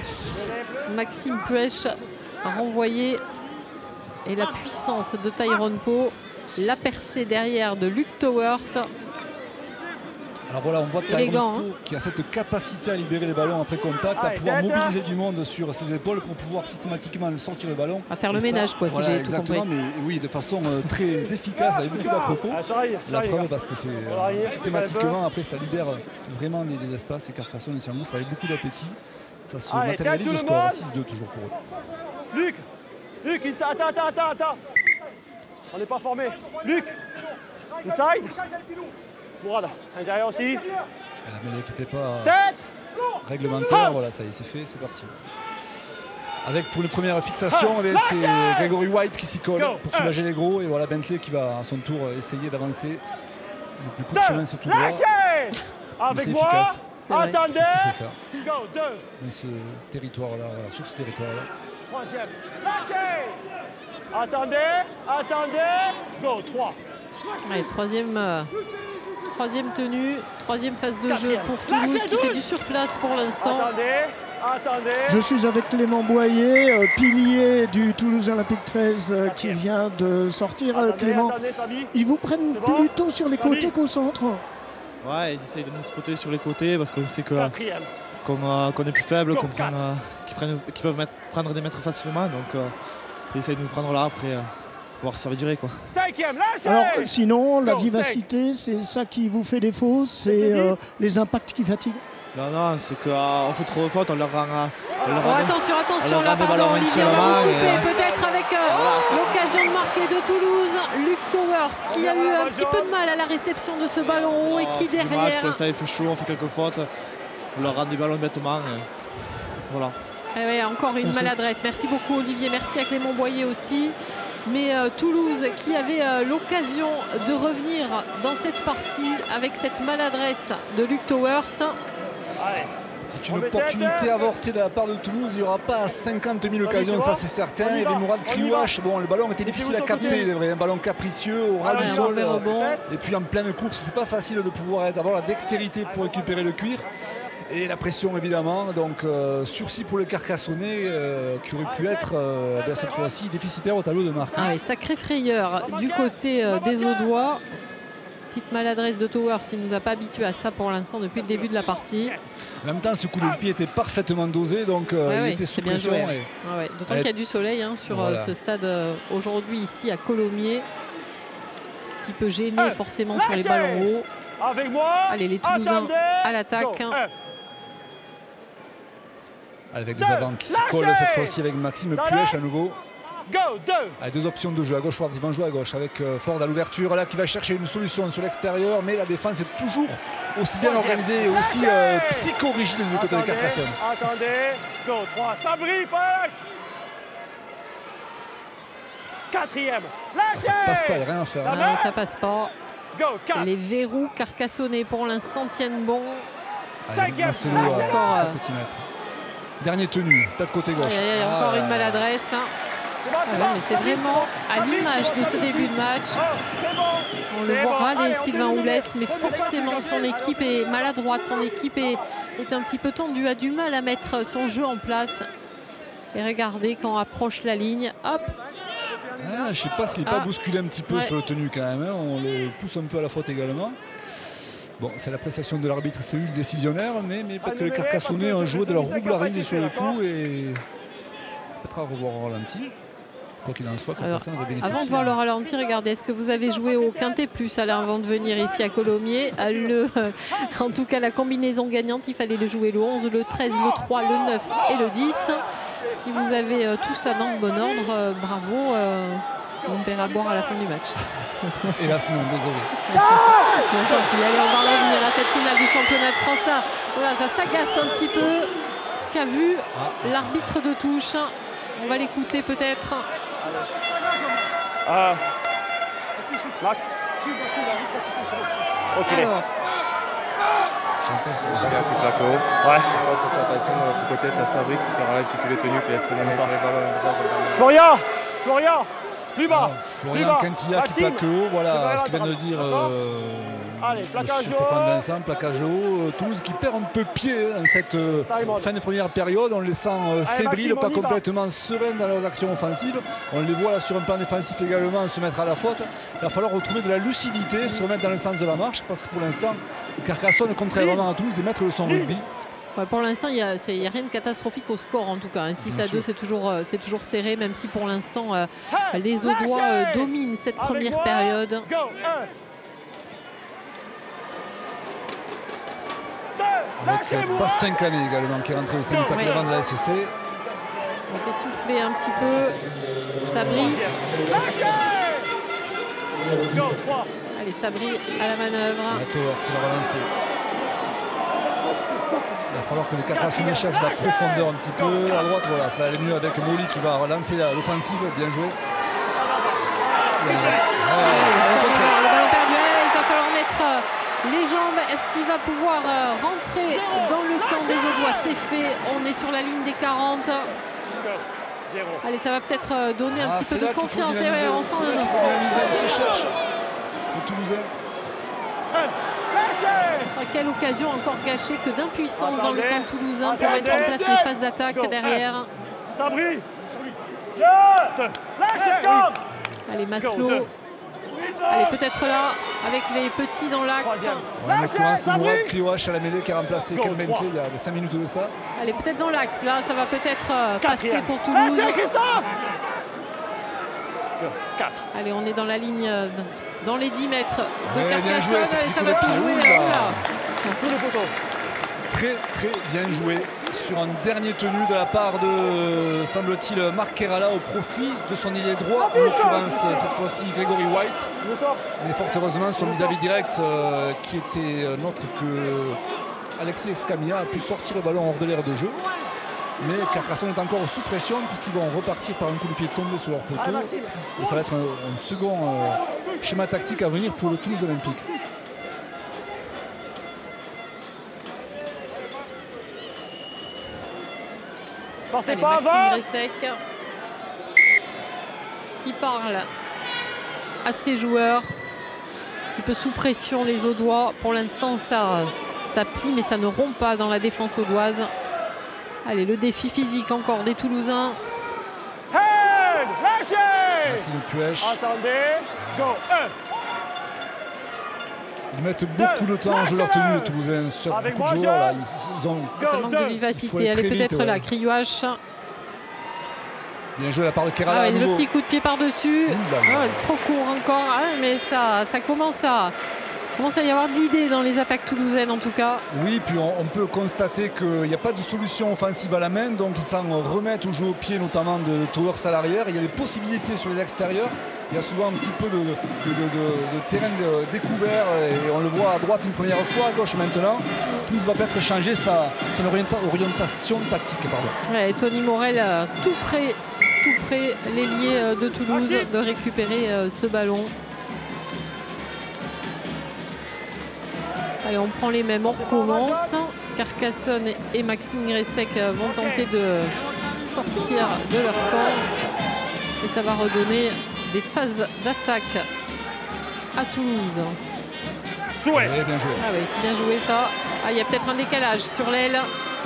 Maxime Puech a renvoyé. Et la puissance de Tyrone Poe. La percée derrière de Luke Towers. Alors voilà, on voit Tyrone Poe qui a cette capacité à libérer les ballons après contact, à pouvoir mobiliser du monde sur ses épaules pour pouvoir systématiquement sortir le ballon. À faire le ménage, quoi, si voilà, j'ai tout compris. Exactement, mais oui, de façon très efficace, avec beaucoup d'à-propos. La preuve, parce que c'est systématiquement, après, ça libère vraiment des espaces. Et Carcassonne s'y engouffre avec beaucoup d'appétit. Ça se matérialise au score, 6-2 toujours pour eux. Luc, attends. On n'est pas formé. Luc, inside. Mourad, intérieur aussi. La mêlée qui n'était pas Tête réglementaire, voilà, ça y est, c'est fait, c'est parti. Avec pour une première fixation, c'est Gregory White qui s'y colle pour soulager les gros. Et voilà Bentley qui va à son tour essayer d'avancer. Le plus court chemin, c'est tout droit. Avec moi, efficace. attendez. C'est ce qu'il faut faire Go, 2. dans ce territoire-là, sur ce territoire-là. Troisième, lâchez. Attendez. Go, 3. Ouais, troisième tenue, troisième phase de jeu pour Toulouse qui fait du surplace pour l'instant. Attendez. Je suis avec Clément Boyer, pilier du Toulouse Olympique 13 qui vient de sortir. Clément, ils vous prennent plutôt sur les côtés qu'au centre? Ouais, ils essayent de nous spotter sur les côtés parce qu'on sait qu'on est plus faible, qu'ils peuvent prendre des mètres facilement. Donc ils essayent de nous prendre là après. Voir si ça va durer quoi. Alors sinon la vivacité, c'est ça qui vous fait défaut, c'est les impacts qui fatiguent? Non, c'est qu'on fait trop de fautes, on leur rend attention là, pardon, Olivier, on va couper peut-être avec l'occasion de marquer de Toulouse. Luke Towers qui a eu un petit peu de mal à la réception de ce ballon haut et qui derrière. Ça il fait chaud, on fait quelques fautes, on leur rend des ballons bêtement. Voilà. Et ouais, encore une maladresse. Merci beaucoup Olivier, merci à Clément Boyer aussi. Mais Toulouse qui avait l'occasion de revenir dans cette partie avec cette maladresse de Luke Towers. C'est une opportunité avortée de la part de Toulouse. Il n'y aura pas 50 000 occasions, ça c'est certain. Il y avait Mourad Kriouache. Bon, le ballon était difficile à capter. Il est vrai, un ballon capricieux au ras du sol. Et puis en pleine course, c'est pas facile de pouvoir avoir la dextérité pour récupérer le cuir. Et la pression évidemment, donc sursis pour le Carcassonnais qui aurait pu être cette fois-ci déficitaire au tableau de marque. Ah oui, sacrée frayeur du côté des Audois. Petite maladresse de Towers, il ne nous a pas habitués à ça pour l'instant depuis le début de la partie. En même temps, ce coup de pied était parfaitement dosé, donc il était sous pression. D'autant qu'il y a du soleil sur ce stade aujourd'hui ici à Colomiers. Un petit peu gêné forcément sur les ballons hauts. Avec moi. Allez, les Toulousains à l'attaque. Avec des avants qui s'y collent cette fois-ci avec Maxime Puech à nouveau. Avec deux options de jeu à gauche, ils vont jouer à gauche avec Ford à l'ouverture là qui va chercher une solution sur l'extérieur, mais la défense est toujours aussi bien organisée et aussi psycho-rigide du côté de Carcassonne. Attendez, go, 3, ça brille, Pax. Quatrième, lâchez. Ça passe pas, il n'y a rien à faire. Non, ça passe pas. Go, 4. Les verrous carcassonnais pour l'instant tiennent bon. Cinquième, encore petit mètre. Dernier tenu, pas de côté gauche. Encore une maladresse. Mais c'est vraiment à l'image de ce début de match. On le voit râler Sylvain Oulès, mais forcément son équipe est maladroite, son équipe est un petit peu tendue, a du mal à mettre son jeu en place. Et regardez quand on approche la ligne, hop. Je ne sais pas s'il n'est pas bousculé un petit peu sur le tenu quand même, on le pousse un peu à la faute également. Bon, c'est l'appréciation de l'arbitre, c'est lui le décisionnaire, mais peut-être que les Carcassonnais ont joué de leur roublaride sur le coup et c'est peut-être à revoir au ralenti. Quoi qu'il en soit, avant de voir le ralenti, regardez, est-ce que vous avez joué au Quintet Plus avant de venir ici à Colomiers? En tout cas, la combinaison gagnante, il fallait le jouer le 11, le 13, le 3, le 9 et le 10. Si vous avez tout ça dans le bon ordre, bravo. On paiera boire à la fin du match. Hélas non, désolé. Bon, tant pis, allez, on va revenir à cette finale du championnat de France. Voilà, ça s'agace un petit peu. Qu'a vu l'arbitre de touche. On va l'écouter peut-être. Max. Ok. Alors, C'est un gars qui plaque haut. Ouais. Il faut faire attention de l'autre côté, t'as Sabri qui te ralentit tous les tenues, qui laisse les mains sur les ballons. Florian. Florian. Plus bas. Florian Quintilla qui plaque haut, voilà ce que vient de dire Allez, plaquage Stéphane Vincent, plaquage haut. Toulouse qui perd un peu pied dans cette fin de première période. On les sent fébriles, pas complètement sereins dans leurs actions offensives. On les voit là sur un plan défensif également se mettre à la faute. Il va falloir retrouver de la lucidité, se remettre dans le sens de la marche, parce que pour l'instant, Carcassonne, contrairement à Toulouse, est maître de son rugby. ouais, pour l'instant, il n'y a rien de catastrophique au score en tout cas. 6-2, c'est toujours serré, même si pour l'instant, les Audois dominent cette première période. Avec Bastien Canet également qui est rentré au sein du paquet de la SEC. On fait souffler un petit peu Sabri. Allez, Sabri à la manœuvre. Torres qui va relancer. Il va falloir que les Carcassonnais cherchent la profondeur un petit peu. À droite, voilà, ça va aller mieux avec Molly qui va relancer l'offensive. Bien joué. Le ballon perdu, il va falloir mettre les jambes. Est-ce qu'il va pouvoir rentrer dans le camp des Audois? C'est fait, on est sur la ligne des 40. Allez, ça va peut-être donner un petit peu de confiance. On sent il se cherche. Le Toulousain. Quelle occasion encore gâchée que d'impuissance dans le camp toulousain pour mettre en place les phases d'attaque derrière. Sabri. Allez, Maslow. Allez, peut-être là, avec les petits dans l'axe. En l'occurrence, Mourad Krioach à la mêlée qui a remplacé Kel Bentley il y a 5 minutes de ça. Allez, peut-être dans l'axe. Là, ça va peut-être passer pour Toulouse. Allez, on est dans la ligne, dans les 10 mètres de Carcassonne. Ça va se jouer. Sous les poteaux. Très très bien joué sur un dernier tenu de la part de, semble-t-il, Marc Kerala au profit de son ailier droit, en l'occurrence cette fois-ci Gregory White. Mais fort heureusement son vis-à-vis direct qui était autre que Alexis Escamilla a pu sortir le ballon hors de l'aire de jeu. Mais Carcassonne est encore sous pression puisqu'ils vont repartir par un coup de pied tombé sur leur poteau. Et ça va être un second schéma tactique à venir pour le Toulouse Olympique. Partez Allez, pas Maxime avant. Gressec qui parle à ses joueurs, un petit peu sous pression les Audois. Pour l'instant, ça plie, mais ça ne rompt pas dans la défense audoise. Allez, le défi physique encore des Toulousains. Hey, lâchez. Maxime Puech. Attendez, go, Ils mettent beaucoup de temps à jouer leur tenue, les Toulousains, sur beaucoup de joueurs. Là. Ils ont... Ça manque de vivacité. Elle est peut-être là, Krioach. Bien joué la part de Kerala. Ah ouais, le petit coup de pied par-dessus. Trop court encore, mais ça commence à y avoir de l'idée dans les attaques toulousaines en tout cas. Oui, puis on peut constater qu'il n'y a pas de solution offensive à la main, donc ils s'en remettent au jeu au pied, notamment de Towers à l'arrière. Il y a des possibilités sur les extérieurs. Il y a souvent un petit peu de terrain découvert et on le voit à droite une première fois, à gauche maintenant. Toulouse va peut-être changer son orientation tactique. Ouais, Tony Morel tout près l'ailier de Toulouse de récupérer ce ballon. Allez, on prend les mêmes, on recommence. Carcassonne et Maxime Gressec vont tenter de sortir de leur camp. Et ça va redonner des phases d'attaque à Toulouse. Joué. Bien joué. Ah oui, c'est bien joué ça. Ah, il y a peut-être un décalage sur l'aile.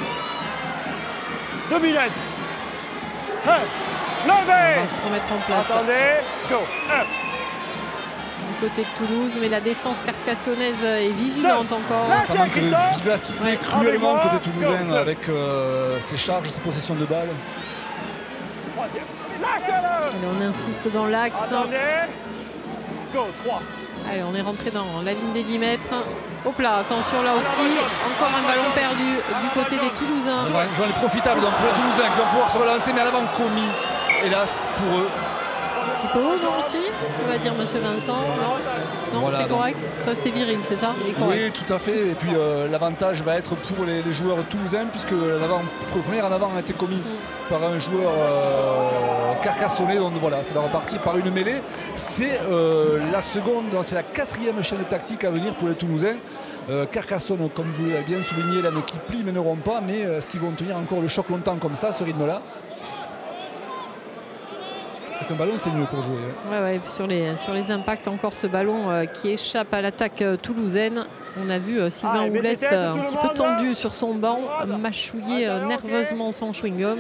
2 minutes. Hey, levez. On va se remettre en place. Attendez, go. Du côté de Toulouse, mais la défense carcassonnaise est vigilante encore. Ça manque de vivacité cruellement côté toulousain avec ses charges, ses possessions de balles. Allez, on insiste dans l'axe. Go, 3. Allez, on est rentré dans la ligne des 10 mètres. Hop là, attention là aussi. Encore un ballon perdu du côté des Toulousains. Joël est profitable donc pour les Toulousains qui vont pouvoir se relancer, mais à l'avant commis, hélas pour eux. petit peu haut, non, aussi? Que va dire monsieur Vincent? Non, Voilà, c'était correct. Ça, c'était viril, c'est ça? Il est correct. Oui, tout à fait. Et puis l'avantage va être pour les joueurs toulousains, puisque le premier en avant a été commis par un joueur carcassonnais. Donc voilà, ça va repartir par une mêlée. C'est la seconde, c'est la 4e chaîne tactique à venir pour les Toulousains. Carcassonne, comme vous l'avez bien souligné, là, qui plient mais n'auront pas. Mais est-ce qu'ils vont tenir encore le choc longtemps comme ça, ce rythme-là? Avec un ballon, c'est mieux pour jouer. Ouais, et puis sur les impacts, encore ce ballon qui échappe à l'attaque toulousaine. On a vu Sylvain Houlès un petit peu tendu sur son banc, mâchouiller nerveusement son chewing-gum.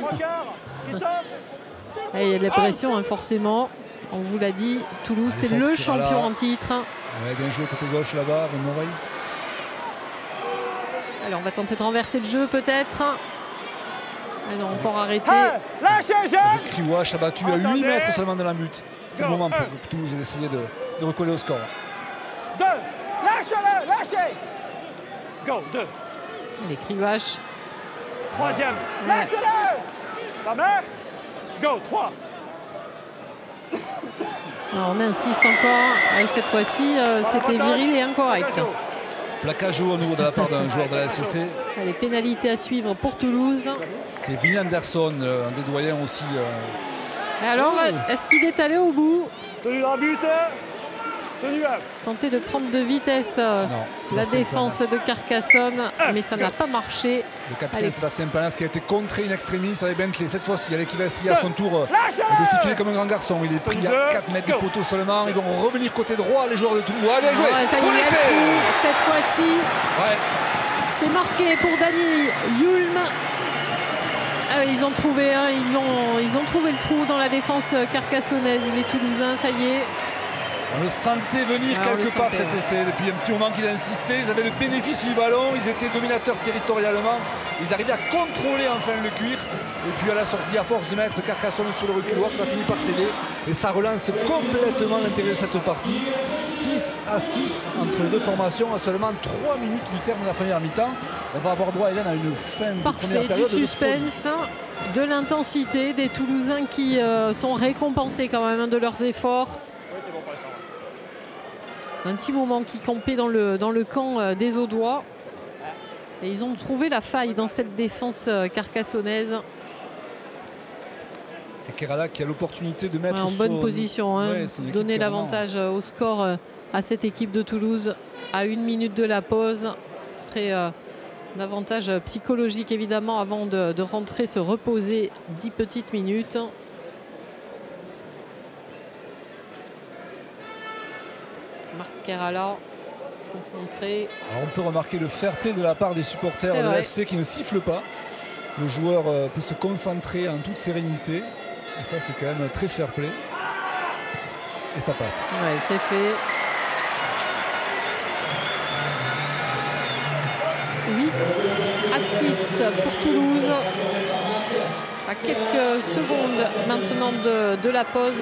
Et il y a de la pression, hein, forcément. On vous l'a dit, Toulouse, c'est le champion en titre. Ouais, bien joué côté gauche là-bas, avec Morel. Allez, on va tenter de renverser le jeu peut-être. Ah non, encore arrêté. Lâchez, jeune! Kriwash a battu à 8 mètres seulement de la butte. C'est le moment pour Toulouse d'essayer de recoller au score. 2, lâchez-le, lâchez! Go, 2. Allez, Kriwash. 3e, lâchez-le! La main! Go, 3. Alors, on insiste encore. Et cette fois-ci, c'était viril et incorrect. Plaquage haut au niveau de la part d'un joueur de la SEC. Les pénalités à suivre pour Toulouse. C'est Vinny Anderson, un des doyens aussi. Alors, est-ce qu'il est allé au bout? Tenu dans le but. Tenu 1. Tenter de prendre de vitesse la défense de Carcassonne, mais ça n'a pas marché. Le capitaine Sébastien Panas qui a été contré in extremis avec Bentley. Cette fois-ci, qui va essayer à son tour de s'y comme un grand garçon. Il est pris à 4 mètres du poteau seulement. Ils vont revenir côté droit, les joueurs de Toulouse. Bien joué. Ça y est, cette fois-ci, c'est marqué pour Dany Yulm. Ils ont trouvé, ils ont trouvé le trou dans la défense carcassonnaise, les Toulousains, ça y est. On le sentait venir quelque part cet essai. Depuis un petit moment qu'ils insistaient, ils avaient le bénéfice du ballon, ils étaient dominateurs territorialement, ils arrivaient à contrôler enfin le cuir. Et puis à la sortie, à force de mettre Carcassonne sur le reculoir, ça finit par céder. Et ça relance complètement l'intérêt de cette partie. 6-6 entre les deux formations à seulement 3 minutes du terme de la première mi-temps. On va avoir droit, Hélène, à une fin de première période. Du suspense, de l'intensité, des Toulousains qui sont récompensés quand même de leurs efforts. Un petit moment qui campait dans le camp des Audois. Et ils ont trouvé la faille dans cette défense carcassonnaise. Et Kerala qui a l'opportunité de mettre en bonne position, donner l'avantage au score à cette équipe de Toulouse à 1 minute de la pause. Ce serait un avantage psychologique évidemment avant de rentrer se reposer 10 petites minutes. Marc Kerala, concentré. Alors on peut remarquer le fair play de la part des supporters de la SC qui ne sifflent pas. Le joueur peut se concentrer en toute sérénité. Et ça, c'est quand même très fair play. Et ça passe. Ouais, c'est fait. 8-6 pour Toulouse. À quelques secondes maintenant de la pause.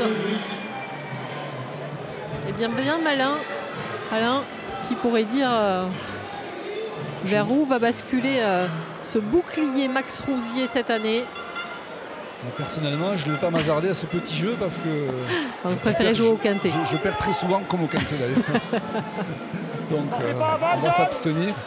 Et bien malin, Alain, qui pourrait dire vers où va basculer ce bouclier Max Rousier cette année. Personnellement, je ne vais pas m'hasarder à ce petit jeu parce que vous préférez jouer au quintet. Je perds très souvent comme au quintet d'ailleurs. Donc on va s'abstenir.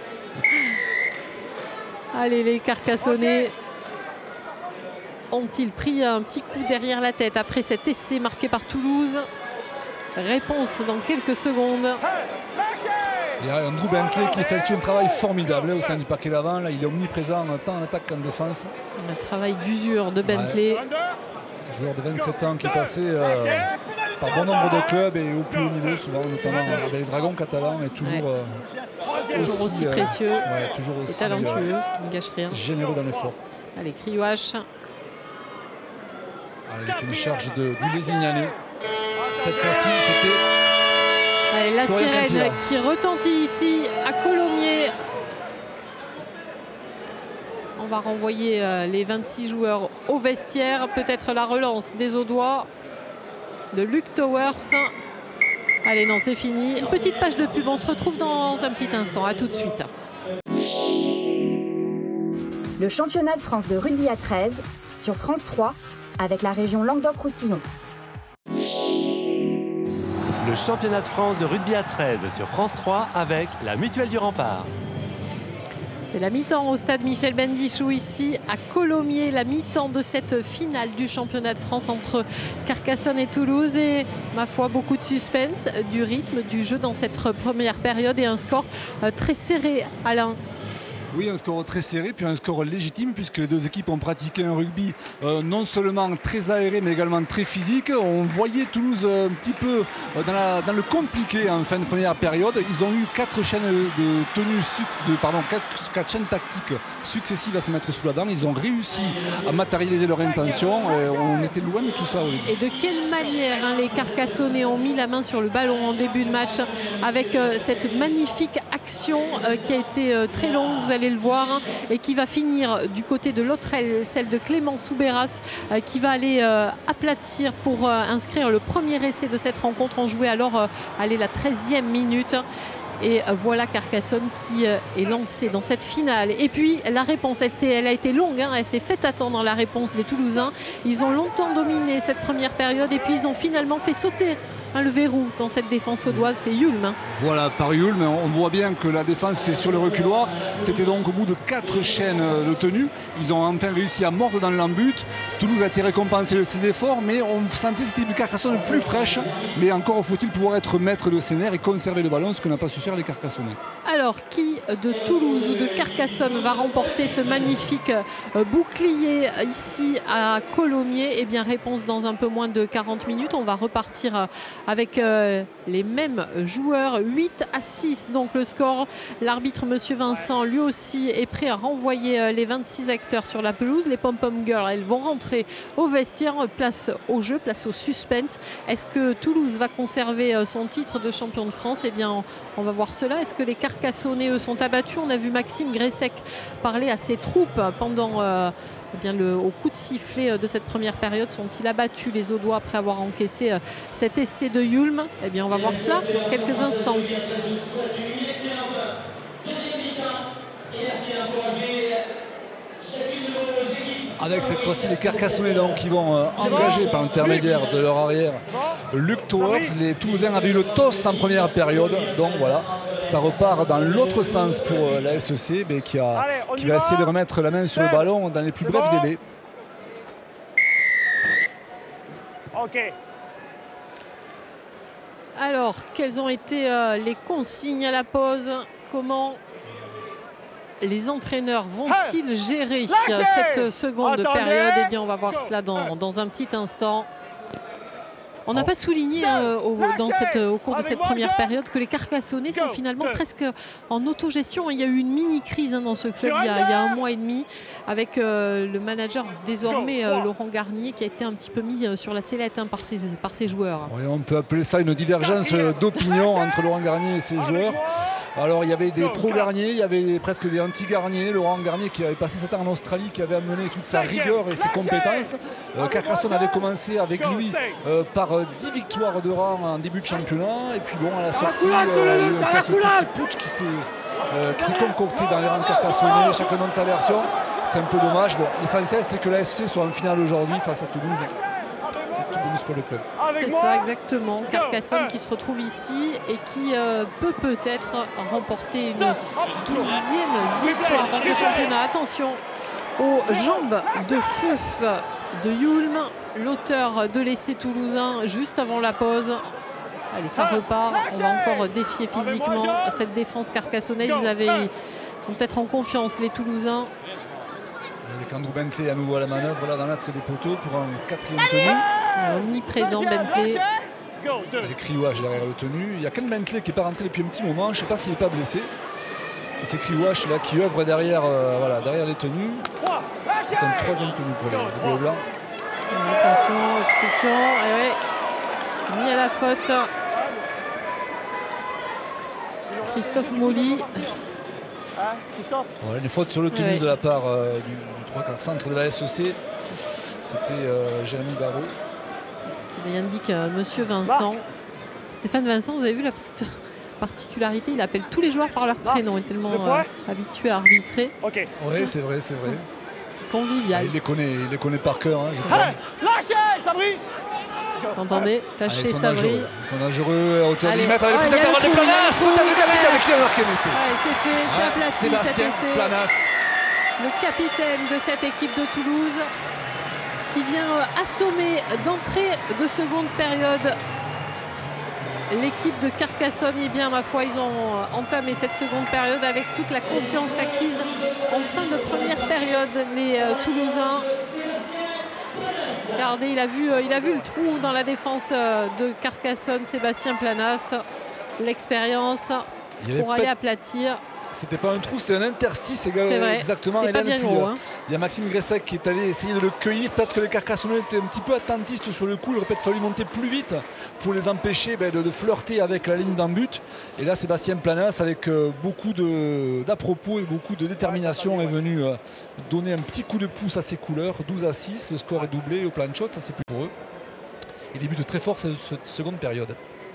Allez, les Carcassonnais ont-ils pris un petit coup derrière la tête après cet essai marqué par Toulouse? Réponse dans quelques secondes. Il y a Andrew Bentley qui effectue un travail formidable au sein du paquet d'avant. Là, il est omniprésent tant en attaque qu'en défense. Un travail d'usure de Bentley. Joueur de 27 ans qui est passé par bon nombre de clubs et au plus haut niveau, souvent notamment avec les Dragons catalans, et toujours, aussi précieux toujours aussi et talentueux, ce qui ne gâche rien. Généreux dans l'effort. Allez, Kriwash. Avec une charge du Lézignanais. Cette fois-ci, c'était... Allez, la sirène qui retentit ici à Colomiers. On va renvoyer les 26 joueurs au vestiaire. Peut-être la relance des Audois de Luke Towers. Allez, non, c'est fini. Une petite page de pub. On se retrouve dans un petit instant. À tout de suite. Le championnat de France de rugby à 13 sur France 3 avec la région Languedoc-Roussillon. le championnat de France de rugby à 13 sur France 3 avec la Mutuelle du Rempart. C'est la mi-temps au stade Michel Bendichou ici à Colomiers, la mi-temps de cette finale du championnat de France entre Carcassonne et Toulouse. Et ma foi, beaucoup de suspense, du rythme, du jeu dans cette première période et un score très serré, Alain. Oui, un score très serré, puis un score légitime puisque les deux équipes ont pratiqué un rugby non seulement très aéré mais également très physique. On voyait Toulouse un petit peu dans le compliqué en fin de première période. Ils ont eu 4 chaînes de tenue, 4 chaînes tactiques successives à se mettre sous la dent. Ils ont réussi à matérialiser leur intention. On était loin de tout ça. Oui. Et de quelle manière les Carcassonnais ont mis la main sur le ballon en début de match avec cette magnifique action qui a été très longue. Vous allez le voir, et qui va finir du côté de l'autre aile, celle de Clément Soubeyras, qui va aller aplatir pour inscrire le premier essai de cette rencontre. On jouait alors la 13e minute. Et voilà Carcassonne qui est lancé dans cette finale. Et puis la réponse, elle a été longue, elle s'est faite attendre, la réponse des Toulousains. Ils ont longtemps dominé cette première période et puis ils ont finalement fait sauter le verrou dans cette défense audoise, c'est Yulm. Voilà, par Yulm, on voit bien que la défense était sur le reculoir. C'était donc au bout de 4 chaînes de tenue. Ils ont enfin réussi à mordre dans l'embut. Toulouse a été récompensé de ses efforts, mais on sentait que c'était une Carcassonne plus fraîche. Mais encore faut-il pouvoir être maître de ses nerfs et conserver le ballon, ce que n'a pas su faire les Carcassonnais. Alors, qui de Toulouse ou de Carcassonne va remporter ce magnifique bouclier ici à Colomiers? Eh bien, réponse dans un peu moins de 40 minutes. On va repartir avec les mêmes joueurs, 8-6 donc le score. L'arbitre Monsieur Vincent lui aussi est prêt à renvoyer les 26 acteurs sur la pelouse. Les pom-pom girls, elles vont rentrer au vestiaire. Place au jeu, place au suspense. Est-ce que Toulouse va conserver son titre de champion de France? Eh bien on va voir cela. Est-ce que les Carcassonnais eux sont abattus? On a vu Maxime Gressec parler à ses troupes pendant au coup de sifflet de cette première période. Sont-ils abattus les Audois après avoir encaissé cet essai de Yulm? Eh bien on va voir cela dans quelques instants. Avec cette fois-ci les Carcassonnais donc, qui vont engager par l'intermédiaire de leur arrière Luc Towers. Les Toulousains avaient eu le toss en première période, donc voilà, ça repart dans l'autre sens pour la SEC, mais qui va essayer de remettre la main sur le ballon dans les plus brefs délais. Ok. Alors, quelles ont été les consignes à la pause? Comment les entraîneurs vont-ils gérer cette seconde période? Eh bien, on va voir cela dans un petit instant. On n'a pas souligné au cours de cette première période que les Carcassonnais sont finalement presque en autogestion. Il y a eu une mini-crise dans ce club il y a 1 mois et demi avec le manager désormais Laurent Garnier qui a été un petit peu mis sur la sellette par ses joueurs. Oui, on peut appeler ça une divergence d'opinion entre Laurent Garnier et ses joueurs. Alors il y avait des pro-Garnier, il y avait presque des anti-Garnier. Laurent Garnier qui avait passé 7 ans en Australie, qui avait amené toute sa rigueur et ses compétences. Carcassonne avait commencé avec lui par 10 victoires de rang en début de championnat. Et puis bon, à la sortie, il y a eu une espèce de petit putsch qui s'est concocté dans les rangs carcassonnais, chacun donne sa version. C'est un peu dommage. Bon, l'essentiel c'est que la SC soit en finale aujourd'hui face à Toulouse. C'est tout bonus pour le club. C'est ça exactement. Carcassonne qui se retrouve ici et qui peut peut-être remporter une 12e victoire dans ce championnat. Attention aux jambes de feu de Yulm, l'auteur de l'essai toulousain juste avant la pause. Allez, ça repart. On va encore défier physiquement cette défense carcassonnaise. Ils sont peut-être en confiance, les Toulousains. Avec Andrew Bentley à nouveau à la manœuvre là dans l'axe des poteaux pour un 4e tenue. Omniprésent Bentley. Avec Kriouache derrière le tenue. Il y a Ken Bentley qui n'est pas rentré depuis un petit moment. Je ne sais pas s'il n'est pas blessé. Et c'est Kriouache là qui œuvre derrière, derrière les tenues. C'est un 3e tenue pour les Bleus blancs. Attention, obstruction. Mis à la faute. Christophe Molly. Une faute sur le tenue de la part du 3/4 centre de la SEC. C'était Jérémy Barraud. Il indique Monsieur Vincent. Stéphane Vincent, vous avez vu la petite particularité, il appelle tous les joueurs par leur prénom. Il est tellement habitué à arbitrer. Okay. Oui, c'est vrai, c'est vrai. Convivial. Il les connaît par cœur, je crois. Lâchez, Sabri. Vous entendez? Caché Sabri. Ils sont dangereux à hauteur de 10 mètres avec le prise d'intervalle de Planas. Peut-être le capitaine qui a marqué un essai. C'est fait, c'est aplati cet Sébastien essai. Planas. Le capitaine de cette équipe de Toulouse qui vient assommer d'entrée de seconde période l'équipe de Carcassonne. Et bien ma foi, ils ont entamé cette seconde période avec toute la confiance acquise en fin de première période. Les Toulousains, regardez, il a vu le trou dans la défense de Carcassonne. Sébastien Planas, l'expérience pour aller aplatir. C'était pas un trou, c'était un interstice exactement. Pas bien gros, il y a Maxime Gressec qui est allé essayer de le cueillir. Peut-être que les Carcassonnais étaient un petit peu attentistes sur le coup. Il aurait peut-être fallu monter plus vite pour les empêcher de flirter avec la ligne d'en but. Et là, Sébastien Planas, avec beaucoup d'à-propos et beaucoup de détermination, est venu donner un petit coup de pouce à ses couleurs. 12-6, le score est doublé au plan de shot, ça c'est plus pour eux. Il débute très fort cette seconde période.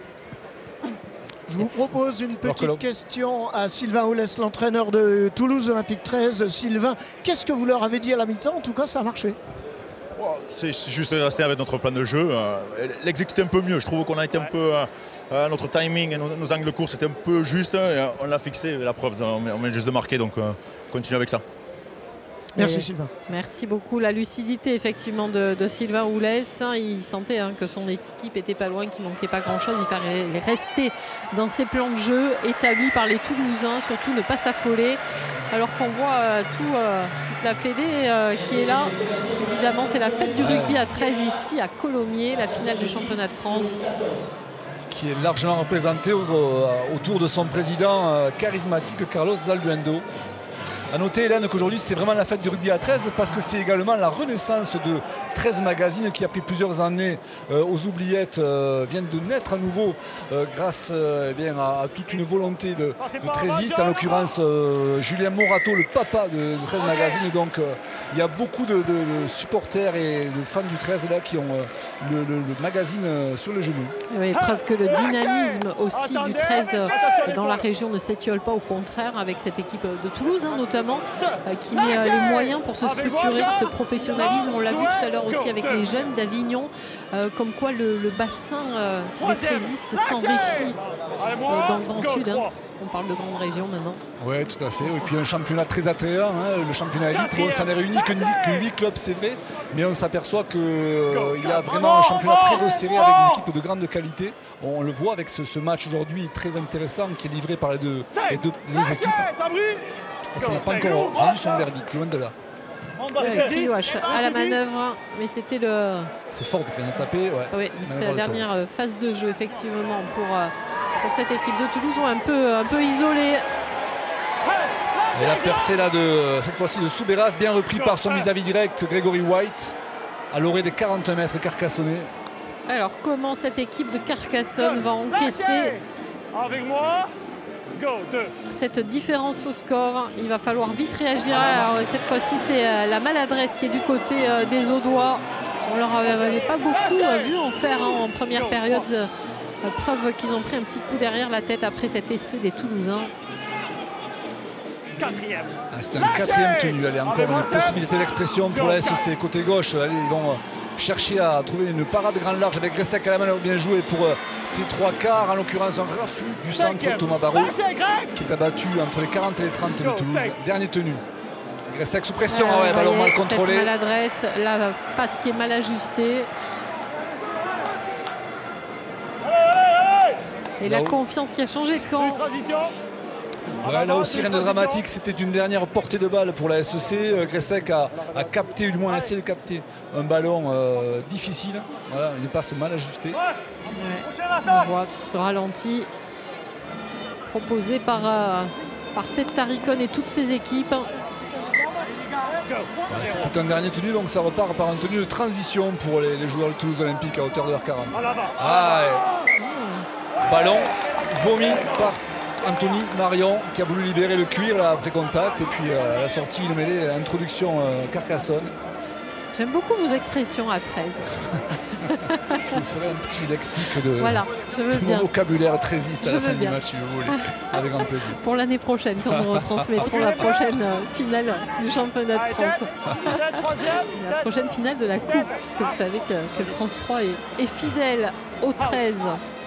Je vous propose une petite question à Sylvain Oulès, l'entraîneur de Toulouse Olympique 13. Sylvain, qu'est-ce que vous leur avez dit à la mi-temps? En tout cas, ça a marché. C'est juste rester avec notre plan de jeu, l'exécuter un peu mieux. Je trouve qu'on a été un peu, notre timing et nos angles de course étaient un peu justes. On l'a fixé, la preuve, on vient juste de marquer, donc continue avec ça. Merci Sylvain. Merci beaucoup. La lucidité effectivement de Sylvain Oulès. Il sentait que son équipe était pas loin, qu'il ne manquait pas grand-chose. Il fallait rester dans ses plans de jeu établis par les Toulousains, surtout ne pas s'affoler. Alors qu'on voit toute la fédé qui est là. Évidemment, c'est la fête du rugby à 13 ici à Colomiers, la finale du championnat de France. Qui est largement représenté autour de son président charismatique Carlos Zalduendo. A noter, Hélène, qu'aujourd'hui c'est vraiment la fête du rugby à 13 parce que c'est également la renaissance de 13 Magazine qui, après plusieurs années aux oubliettes, viennent de naître à nouveau grâce à toute une volonté de 13istes, en l'occurrence Julien Morato, le papa de 13 Magazine. Donc il y a beaucoup de supporters et de fans du 13 là qui ont le magazine sur les genoux. Oui, preuve que le dynamisme aussi du 13 dans la région ne s'étiole pas, au contraire, avec cette équipe de Toulouse notamment, qui met les moyens pour se structurer, ce professionnalisme. On l'a vu tout à l'heure aussi avec les jeunes d'Avignon, comme quoi le bassin des trésistes s'enrichit dans le Grand Sud. On parle de grande région maintenant. Oui, tout à fait. Et puis un championnat très attrayant, le championnat élite. Bon, ça n'est réuni que 8 clubs, c'est vrai, mais on s'aperçoit qu'il y a vraiment un championnat très resserré avec des équipes de grande qualité. On le voit avec ce match aujourd'hui très intéressant qui est livré par les deux équipes. Et ça n'a pas encore rendu son verdict, loin de là. Clioche à la manœuvre, mais c'était le... C'est fort de faire taper. Ouais. Oui, c'était la dernière phase de jeu, effectivement, pour cette équipe de Toulouse, un peu isolée. Et la percée là cette fois-ci de Soubéras, bien repris par son vis-à-vis direct, Grégory White, à l'orée des 41 mètres carcassonnais. Alors, comment cette équipe de Carcassonne va encaisser cette différence au score? Il va falloir vite réagir. Alors, cette fois-ci, c'est la maladresse qui est du côté des Audois. On leur avait pas beaucoup vu en faire en première période. Preuve qu'ils ont pris un petit coup derrière la tête après cet essai des Toulousains. C'est un quatrième tenu. Allez, encore une possibilité d'expression pour la SEC côté gauche. Allez, ils vont chercher à trouver une parade grand large avec Gressec à la manœuvre, bien joué pour ces trois quarts. En l'occurrence, un raffut du centre, Thomas Barraud, qui est abattu entre les 40 et les 30 de Toulouse. Dernier tenu. Gressec sous pression, ballon mal contrôlé. Cette maladresse, la passe qui est mal ajustée. Et la confiance qui a changé de camp. Ouais, là aussi rien de dramatique, c'était une dernière portée de balle pour la SEC. Gressec a capté, du moins essayé de capter un ballon difficile. Voilà, une passe mal ajustée. Ouais. On voit sur ce ralenti proposé par Ted Taricone et toutes ses équipes. Voilà, c'était un dernier tenu, donc ça repart par un tenu de transition pour les joueurs de Toulouse Olympique à hauteur de leur 40. Ballon vomi par Anthony Marion qui a voulu libérer le cuir là, après contact, et puis la sortie, il mêlée, introduction Carcassonne. J'aime beaucoup vos expressions à 13. Je vous ferai un petit lexique de voilà, je veux mon bien. vocabulaire trésiste à la fin du bien. match, si vous voulez. Avec grand plaisir. Pour l'année prochaine, quand nous retransmettrons la prochaine finale du championnat de France. La prochaine finale de la Coupe, puisque vous savez que France 3 est fidèle au 13.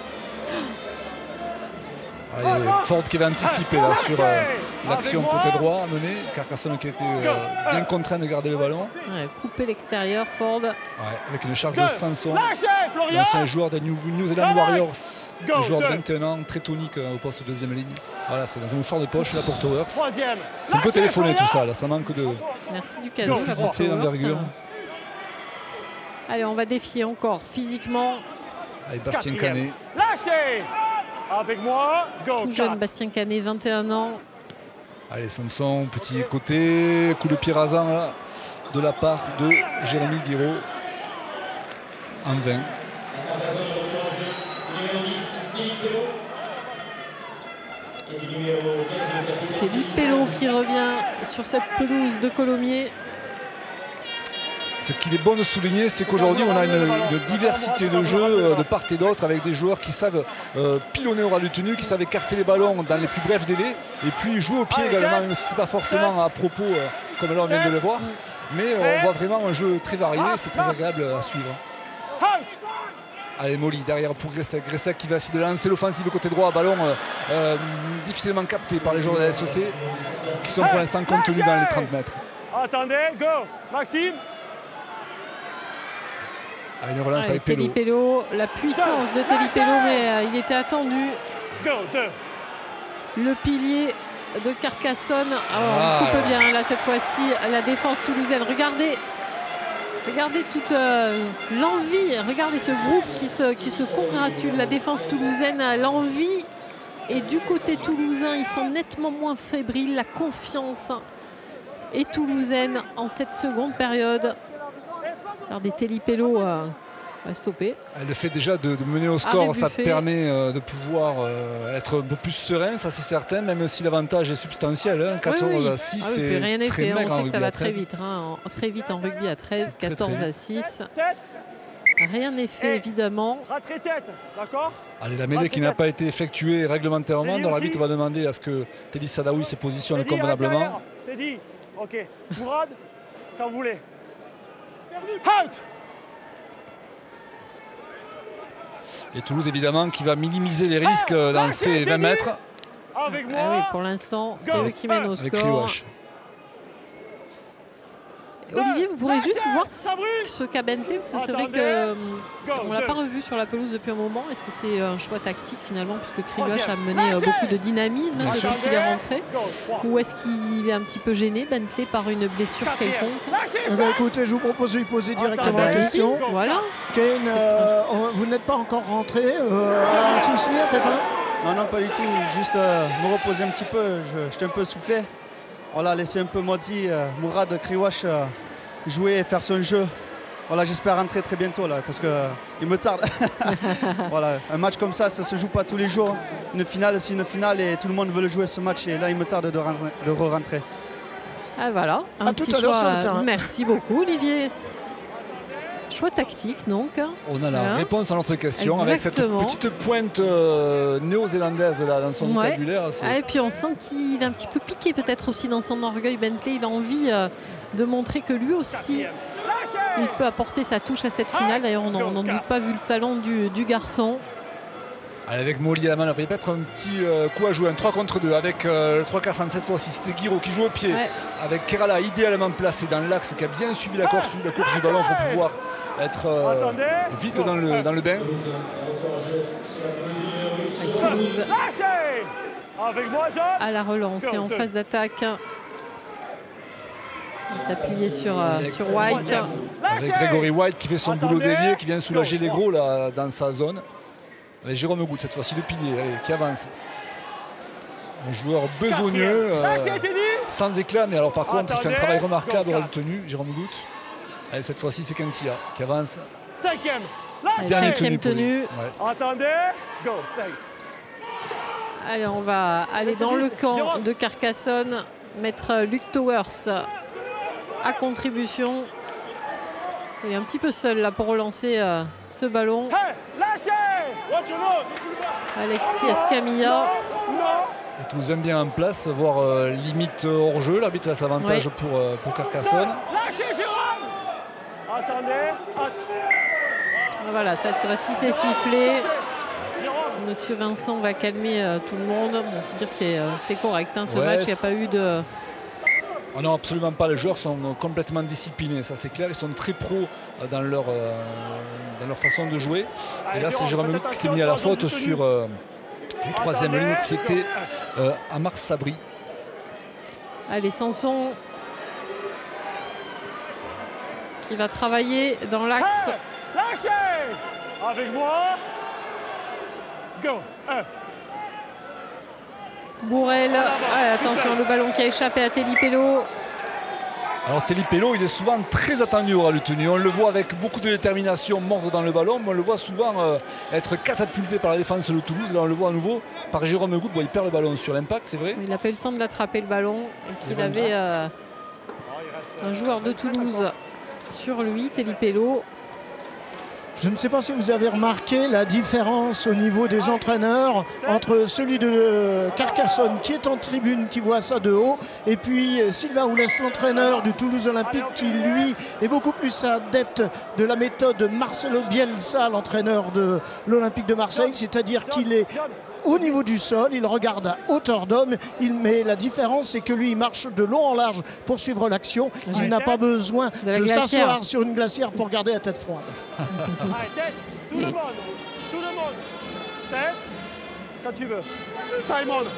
Allez, Ford qui va anticiper là, sur l'action côté droit à mener. Carcassonne qui a été bien contraint de garder le ballon. Ouais, couper l'extérieur, Ford. Ouais, avec une charge de Sanson, l'ancien joueur des New Zealand Warriors, un joueur de 21 ans, très tonique au poste de deuxième ligne. Voilà, c'est dans un mouchoir de poche là pour Towers. C'est un peu téléphoné tout ça, là, ça manque de Merci du cadeau. fluidité, d'envergure. Allez, on va défier encore physiquement. Avec Bastien Canet. Lâchez. Avec moi, go. Tout jeune Bastien Canet, 21 ans. Allez, Samson, petit côté, coup de pied rasant là, de la part de Jérémy Guiraud en 20. Teddy Pello qui revient sur cette pelouse de Colomiers. Ce qu'il est bon de souligner, c'est qu'aujourd'hui, on a une diversité de jeux de part et d'autre avec des joueurs qui savent pilonner au ras du tenu, qui savent écarter les ballons dans les plus brefs délais et puis jouer au pied également, même si ce n'est pas forcément à propos, comme là on vient de le voir. Mais on voit vraiment un jeu très varié, c'est très agréable à suivre. Allez, Molly derrière pour Gressec. Gressec qui va essayer de lancer l'offensive côté droit. Ballon difficilement capté par les joueurs de la SEC qui sont pour l'instant contenus dans les 30 mètres. Attendez, go. Maxime. Allez, une relance avec Pello. Teddy Pello, la puissance de Teddy Pello, mais il était attendu. Go, le pilier de Carcassonne. On coupe bien là cette fois-ci la défense toulousaine. Regardez toute l'envie, regardez ce groupe qui se congratule. La défense toulousaine a l'envie et du côté toulousain, ils sont nettement moins fébriles. La confiance est toulousaine en cette seconde période. Regardez, Teddy Pello va stopper. Le fait déjà de mener au score, ça permet de pouvoir être un peu plus serein, ça c'est certain, même si l'avantage est substantiel. Hein, 14-6, c'est rien n'est fait. maigre. On sait que ça va très vite, très vite en rugby à 13, 14-6. Rien n'est fait évidemment. Allez, la mêlée qui n'a pas été effectuée réglementairement, dont l'arbitre va demander à ce que Teddy Sadaoui se positionne convenablement. Teddy, ok. Mourad, quand vous voulez. Out. Et Toulouse évidemment qui va minimiser les risques dans ces 20 mètres. Avec moi. Oui, pour l'instant, c'est eux qui mènent au avec score. Kriwash. Olivier, vous pourrez juste voir ce qu'a Bentley, parce que c'est vrai qu'on ne l'a pas revu sur la pelouse depuis un moment. Est-ce que c'est un choix tactique finalement, puisque Kriwash a mené beaucoup de dynamisme depuis qu'il est rentré, ou est-ce qu'il est un petit peu gêné, Bentley, par une blessure quelconque? Écoutez, je vous propose de lui poser directement la question. Voilà. Kane, vous n'êtes pas encore rentré. Un souci, un pépin? Non, pas du tout. Juste me reposer un petit peu. J'étais un peu soufflé. Voilà, laisser un peu Modi, Mourad, Kriwash jouer et faire son jeu. Voilà, j'espère rentrer très bientôt là, parce qu'il me tarde. Voilà, un match comme ça se joue pas tous les jours. Une finale, c'est une finale et tout le monde veut le jouer ce match. Et là, il me tarde de re-rentrer. Ah voilà, un petit choix. Merci beaucoup, Olivier. Choix tactique donc. On a la réponse à notre question. Exactement. Avec cette petite pointe néo-zélandaise là, dans son vocabulaire. Et puis on sent qu'il est un petit peu piqué peut-être aussi dans son orgueil. Bentley, il a envie de montrer que lui aussi il peut apporter sa touche à cette finale. D'ailleurs on n'en doute pas vu le talent du garçon. Allez, avec Molly à la main, il va peut-être un petit coup à jouer, un 3 contre 2 avec le 3-4 cette fois-ci. C'était Guiraud qui joue au pied avec Kerala idéalement placé dans l'axe, qui a bien suivi la course du ballon pour pouvoir être vite dans le bain. Toulouse à la relance et en phase d'attaque. On s'appuyait sur White. Avec Grégory White qui fait son boulot d'ailier, qui vient soulager les gros là, dans sa zone. Avec Jérôme Goutte cette fois-ci, le pilier qui avance. Un joueur besogneux, sans éclat, mais alors par contre il fait un travail remarquable à la tenue, Jérôme Goutte. Allez, cette fois-ci c'est Kentia qui avance. Dernière tenue. Attendez, go, 5. Allez, on va aller dans le camp de Carcassonne, mettre Luc Towers à contribution. Il est un petit peu seul là pour relancer ce ballon. Alexis Escamilla. Les Toulousains bien en place, voire limite hors-jeu. L'arbitre a cet avantage pour Carcassonne. Voilà, cette fois-ci c'est sifflé. Monsieur Vincent va calmer tout le monde. Bon, faut dire que c'est correct. Hein, ce match, il n'y a pas eu de... Oh non, absolument pas. Les joueurs sont complètement disciplinés, ça c'est clair. Ils sont très pros dans leur façon de jouer. Et là, c'est Jérôme Legout qui s'est mis à la faute sur le troisième ligne qui était Amar Sabri. Allez, Sanson qui va travailler dans l'axe. Lâchez! Avec moi. Go. Bourrel. Attention, le ballon qui a échappé à Telipello. Alors Telipello, il est souvent très attendu au ras du tenu. On le voit avec beaucoup de détermination mordre dans le ballon, mais on le voit souvent être catapulté par la défense de Toulouse. Là, on le voit à nouveau par Jérôme Legout. Bon, il perd le ballon sur l'impact, c'est vrai. Il n'a pas eu le temps de l'attraper le ballon. Et qu'il avait un joueur de Toulouse sur lui, Telipello. Je ne sais pas si vous avez remarqué la différence au niveau des entraîneurs entre celui de Carcassonne qui est en tribune, qui voit ça de haut, et puis Sylvain Houlès, l'entraîneur du Toulouse Olympique, qui lui est beaucoup plus adepte de la méthode Marcelo Bielsa, l'entraîneur de l'Olympique de Marseille, c'est-à-dire qu'il est au niveau du sol, il regarde à hauteur d'homme, mais la différence c'est que lui il marche de long en large pour suivre l'action, il n'a pas besoin de s'asseoir sur une glacière pour garder la tête froide. Allez, tête, tout le monde, tête, quand tu veux, time on.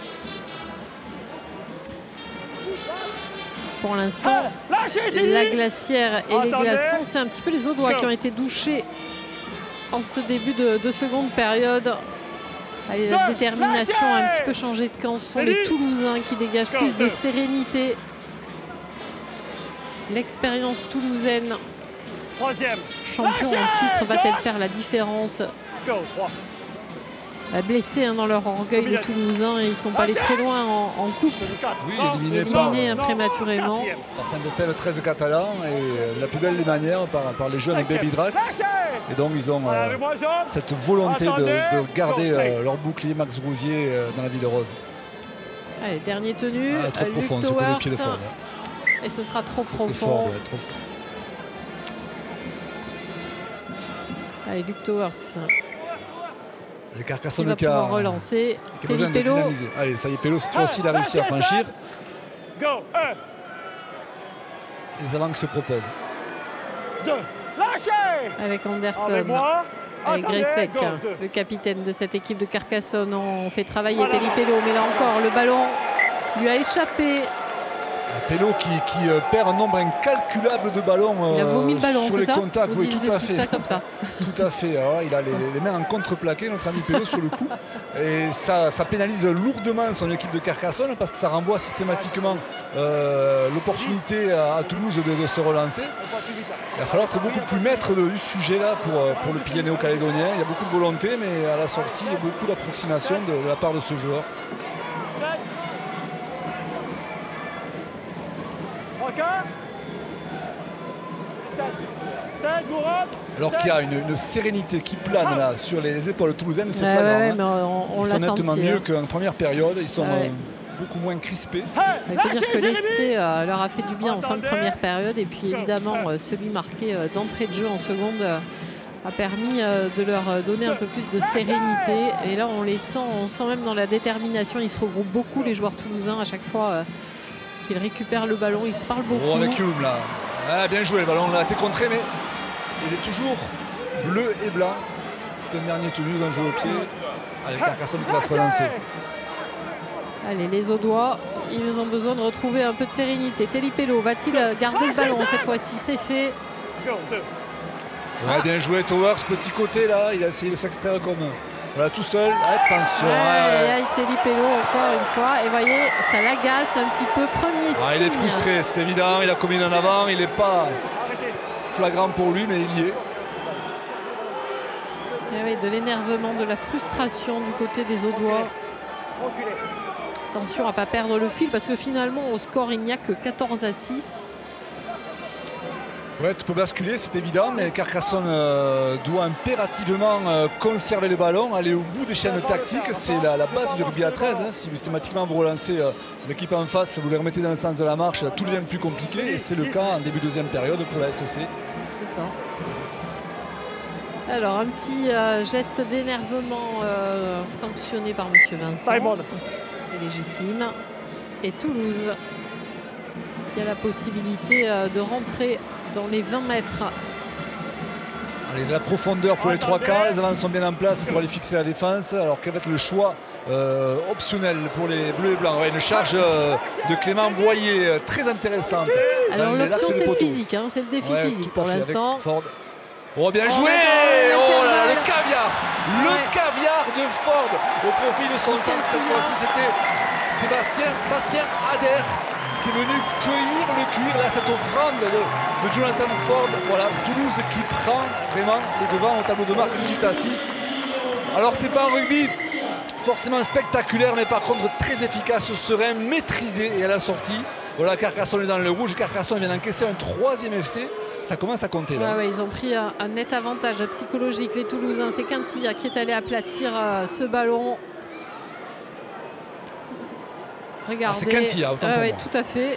Pour l'instant, la glacière et les glaçons, c'est un petit peu les Audois qui ont été douchés en ce début de seconde période. La détermination a un petit peu changé de camp. Ce sont les Toulousains qui dégagent plus de sérénité. L'expérience toulousaine, champion en titre, va-t-elle faire la différence? Blessés dans leur orgueil, les Toulousains, et ils ne sont pas allés très loin en coupe. Oui, éliminés prématurément. Par Saint-Estève 13 catalans et la plus belle des manières par les jeunes Baby Drax. Et donc ils ont cette volonté de garder leur bouclier Max Rousier dans la Ville Rose. Allez, dernier tenu, trop Luc profond, Towers, pied de fort, et ce sera trop profond. Fort, trop fort. Allez, Luc Towers. Les Carcassonne qui va pouvoir relancer. Telipello. Allez, ça y est, Pello, cette fois-ci, il a réussi à franchir. Les avants qui se proposent. Avec Anderson, avec Gressec, le capitaine de cette équipe de Carcassonne. On fait travailler Telipello, mais là encore, le ballon lui a échappé. Pello qui perd un nombre incalculable de ballons sur les contacts. Oui, tout à fait. Ça comme ça. Tout à fait. Alors, il a les mains en contreplaqué, notre ami Pello, sur le coup. Et ça pénalise lourdement son équipe de Carcassonne parce que ça renvoie systématiquement l'opportunité à Toulouse de se relancer. Il va falloir être beaucoup plus maître du sujet là pour le pilier néo-calédonien. Il y a beaucoup de volonté, mais à la sortie, il y a beaucoup d'approximation de la part de ce joueur. Alors qu'il y a une sérénité qui plane là sur les épaules toulousaines, c'est flagrant. On ils sont nettement senti, mieux qu'en première période, ils sont beaucoup moins crispés. Il faut dire que l'essai leur a fait du bien en fin de première période, et puis évidemment celui marqué d'entrée de jeu en seconde a permis de leur donner un peu plus de sérénité. Et là on sent même dans la détermination, ils se regroupent beaucoup les joueurs toulousains à chaque fois qu'ils récupèrent le ballon, ils se parlent beaucoup. Oh, avec Hume là, bien joué, le ballon là a été contré, mais il est toujours bleu et blanc. C'est un dernier tenu d'un jeu au pied. Allez, Carcassonne qui va se relancer. Allez, les Audois, ils ont besoin de retrouver un peu de sérénité. Telipello va-t-il garder le ballon cette fois-ci? C'est fait. Ouais, bien joué Towers, petit côté là, il a essayé de s'extraire comme tout seul. Attention. Telipello encore une fois. Et voyez, ça l'agace un petit peu. Premier signe. Il est frustré, c'est évident. Il a commis en avant. Il n'est pas flagrant pour lui, mais il y est. Et oui, de l'énervement, de la frustration du côté des Audois. Attention à ne pas perdre le fil parce que finalement au score il n'y a que 14-6. Ouais, tu peux basculer, c'est évident, mais Carcassonne doit impérativement conserver le ballon, aller au bout des chaînes tactiques. C'est la base du rugby à 13. Hein. Si systématiquement vous relancez l'équipe en face, vous les remettez dans le sens de la marche, tout devient plus compliqué. Et c'est le cas en début de deuxième période pour la SEC. C'est ça. Alors, un petit geste d'énervement sanctionné par M. Vincent. C'est légitime. Et Toulouse qui a la possibilité de rentrer dans les 20 mètres. Allez, de la profondeur pour les trois quarts, les avants sont bien en place pour aller fixer la défense. Alors quel va être le choix optionnel pour les bleus et blancs? Ouais, une charge de Clément Boyer très intéressante. Alors l'option c'est le physique, hein, c'est le défi physique pour l'instant. Oh bien joué! Oh là là, le caviar! Le caviar de Ford au profil de son centre. Cette fois-ci c'était Bastien Adair qui est venu cueillir le cuir, là, cette offrande de Jonathan Ford. Voilà, Toulouse qui prend vraiment les devants au tableau de marque 18-6. Alors c'est pas un rugby forcément spectaculaire, mais par contre très efficace, serein, maîtrisé et à la sortie. Voilà, Carcassonne est dans le rouge, Carcassonne vient d'encaisser un troisième essai. Ça commence à compter là. Ouais, ils ont pris un net avantage psychologique, les Toulousains. C'est Quintilla qui est allé aplatir ce ballon. Regardez. C'est Quintilla, autant pour moi. Tout à fait.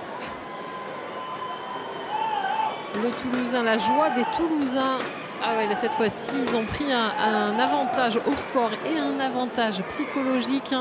Le Toulousain, la joie des Toulousains. Ah ouais, là, cette fois-ci, ils ont pris un avantage au score et un avantage psychologique.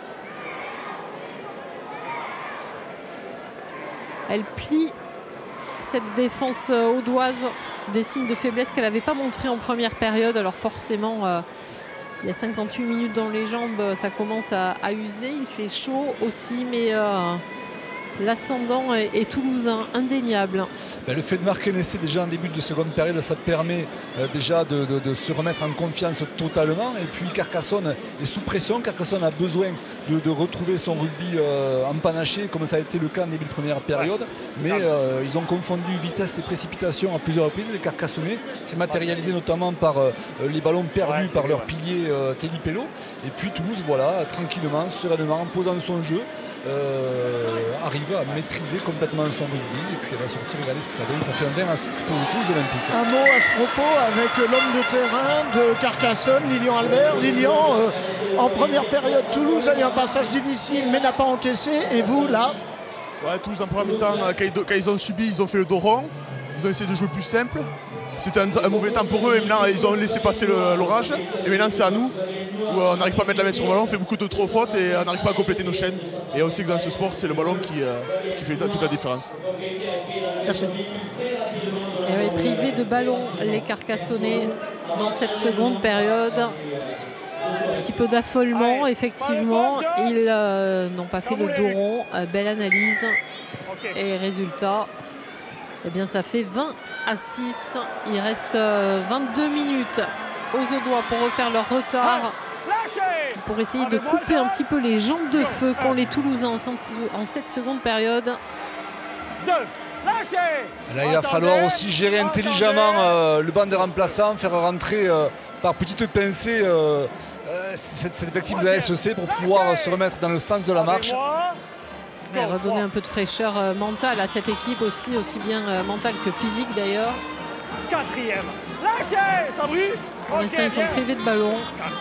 Elle plie cette défense audoise, des signes de faiblesse qu'elle n'avait pas montré en première période. Alors forcément, il y a 58 minutes dans les jambes, ça commence à user. Il fait chaud aussi, mais l'ascendant est toulousain, indéniable. Le fait de marquer un essai déjà en début de seconde période, ça permet déjà de se remettre en confiance totalement. Et puis Carcassonne est sous pression. Carcassonne a besoin de retrouver son rugby empanaché, comme ça a été le cas en début de première période. Mais ils ont confondu vitesse et précipitation à plusieurs reprises. Les Carcassonnais, c'est matérialisé notamment par les ballons perdus par leur pilier Teddy Pello. Et puis Toulouse, voilà, tranquillement, sereinement, en posant son jeu, arrive à maîtriser complètement son rugby. Et puis à la sortie, regardez ce que ça donne. Ça fait un 20-6 pour le Toulouse Olympique. Un mot à ce propos avec l'homme de terrain de Carcassonne, Lilian Albert. Lilian, en première période, Toulouse a eu un passage difficile mais n'a pas encaissé. Et vous, là? Ouais, Toulouse en première mi-temps, quand ils ont subi, ils ont fait le dos rond. Ils ont essayé de jouer plus simple. C'était un mauvais temps pour eux et maintenant ils ont laissé passer l'orage. Et maintenant c'est à nous où on n'arrive pas à mettre la main sur le ballon, on fait beaucoup de trop fautes et on n'arrive pas à compléter nos chaînes. Et on sait que dans ce sport c'est le ballon qui fait toute la différence. Merci. Et privés de ballon les Carcassonnais dans cette seconde période. Un petit peu d'affolement, effectivement. Ils n'ont pas fait le dos rond. Belle analyse. Et résultat, eh bien, ça fait 20-6. Il reste 22 minutes aux Audois pour refaire leur retard. Pour essayer de couper un petit peu les jambes de feu qu'ont les Toulousains en cette seconde période. Là, il va falloir aussi gérer intelligemment le banc de remplaçants, faire rentrer par petites pincées cet effectif de la SEC pour pouvoir se remettre dans le sens de la marche. Et redonner un peu de fraîcheur mentale à cette équipe aussi bien mentale que physique d'ailleurs. Quatrième, lâchez, ça brûle. Pour l'instant, ils sont privés de ballon.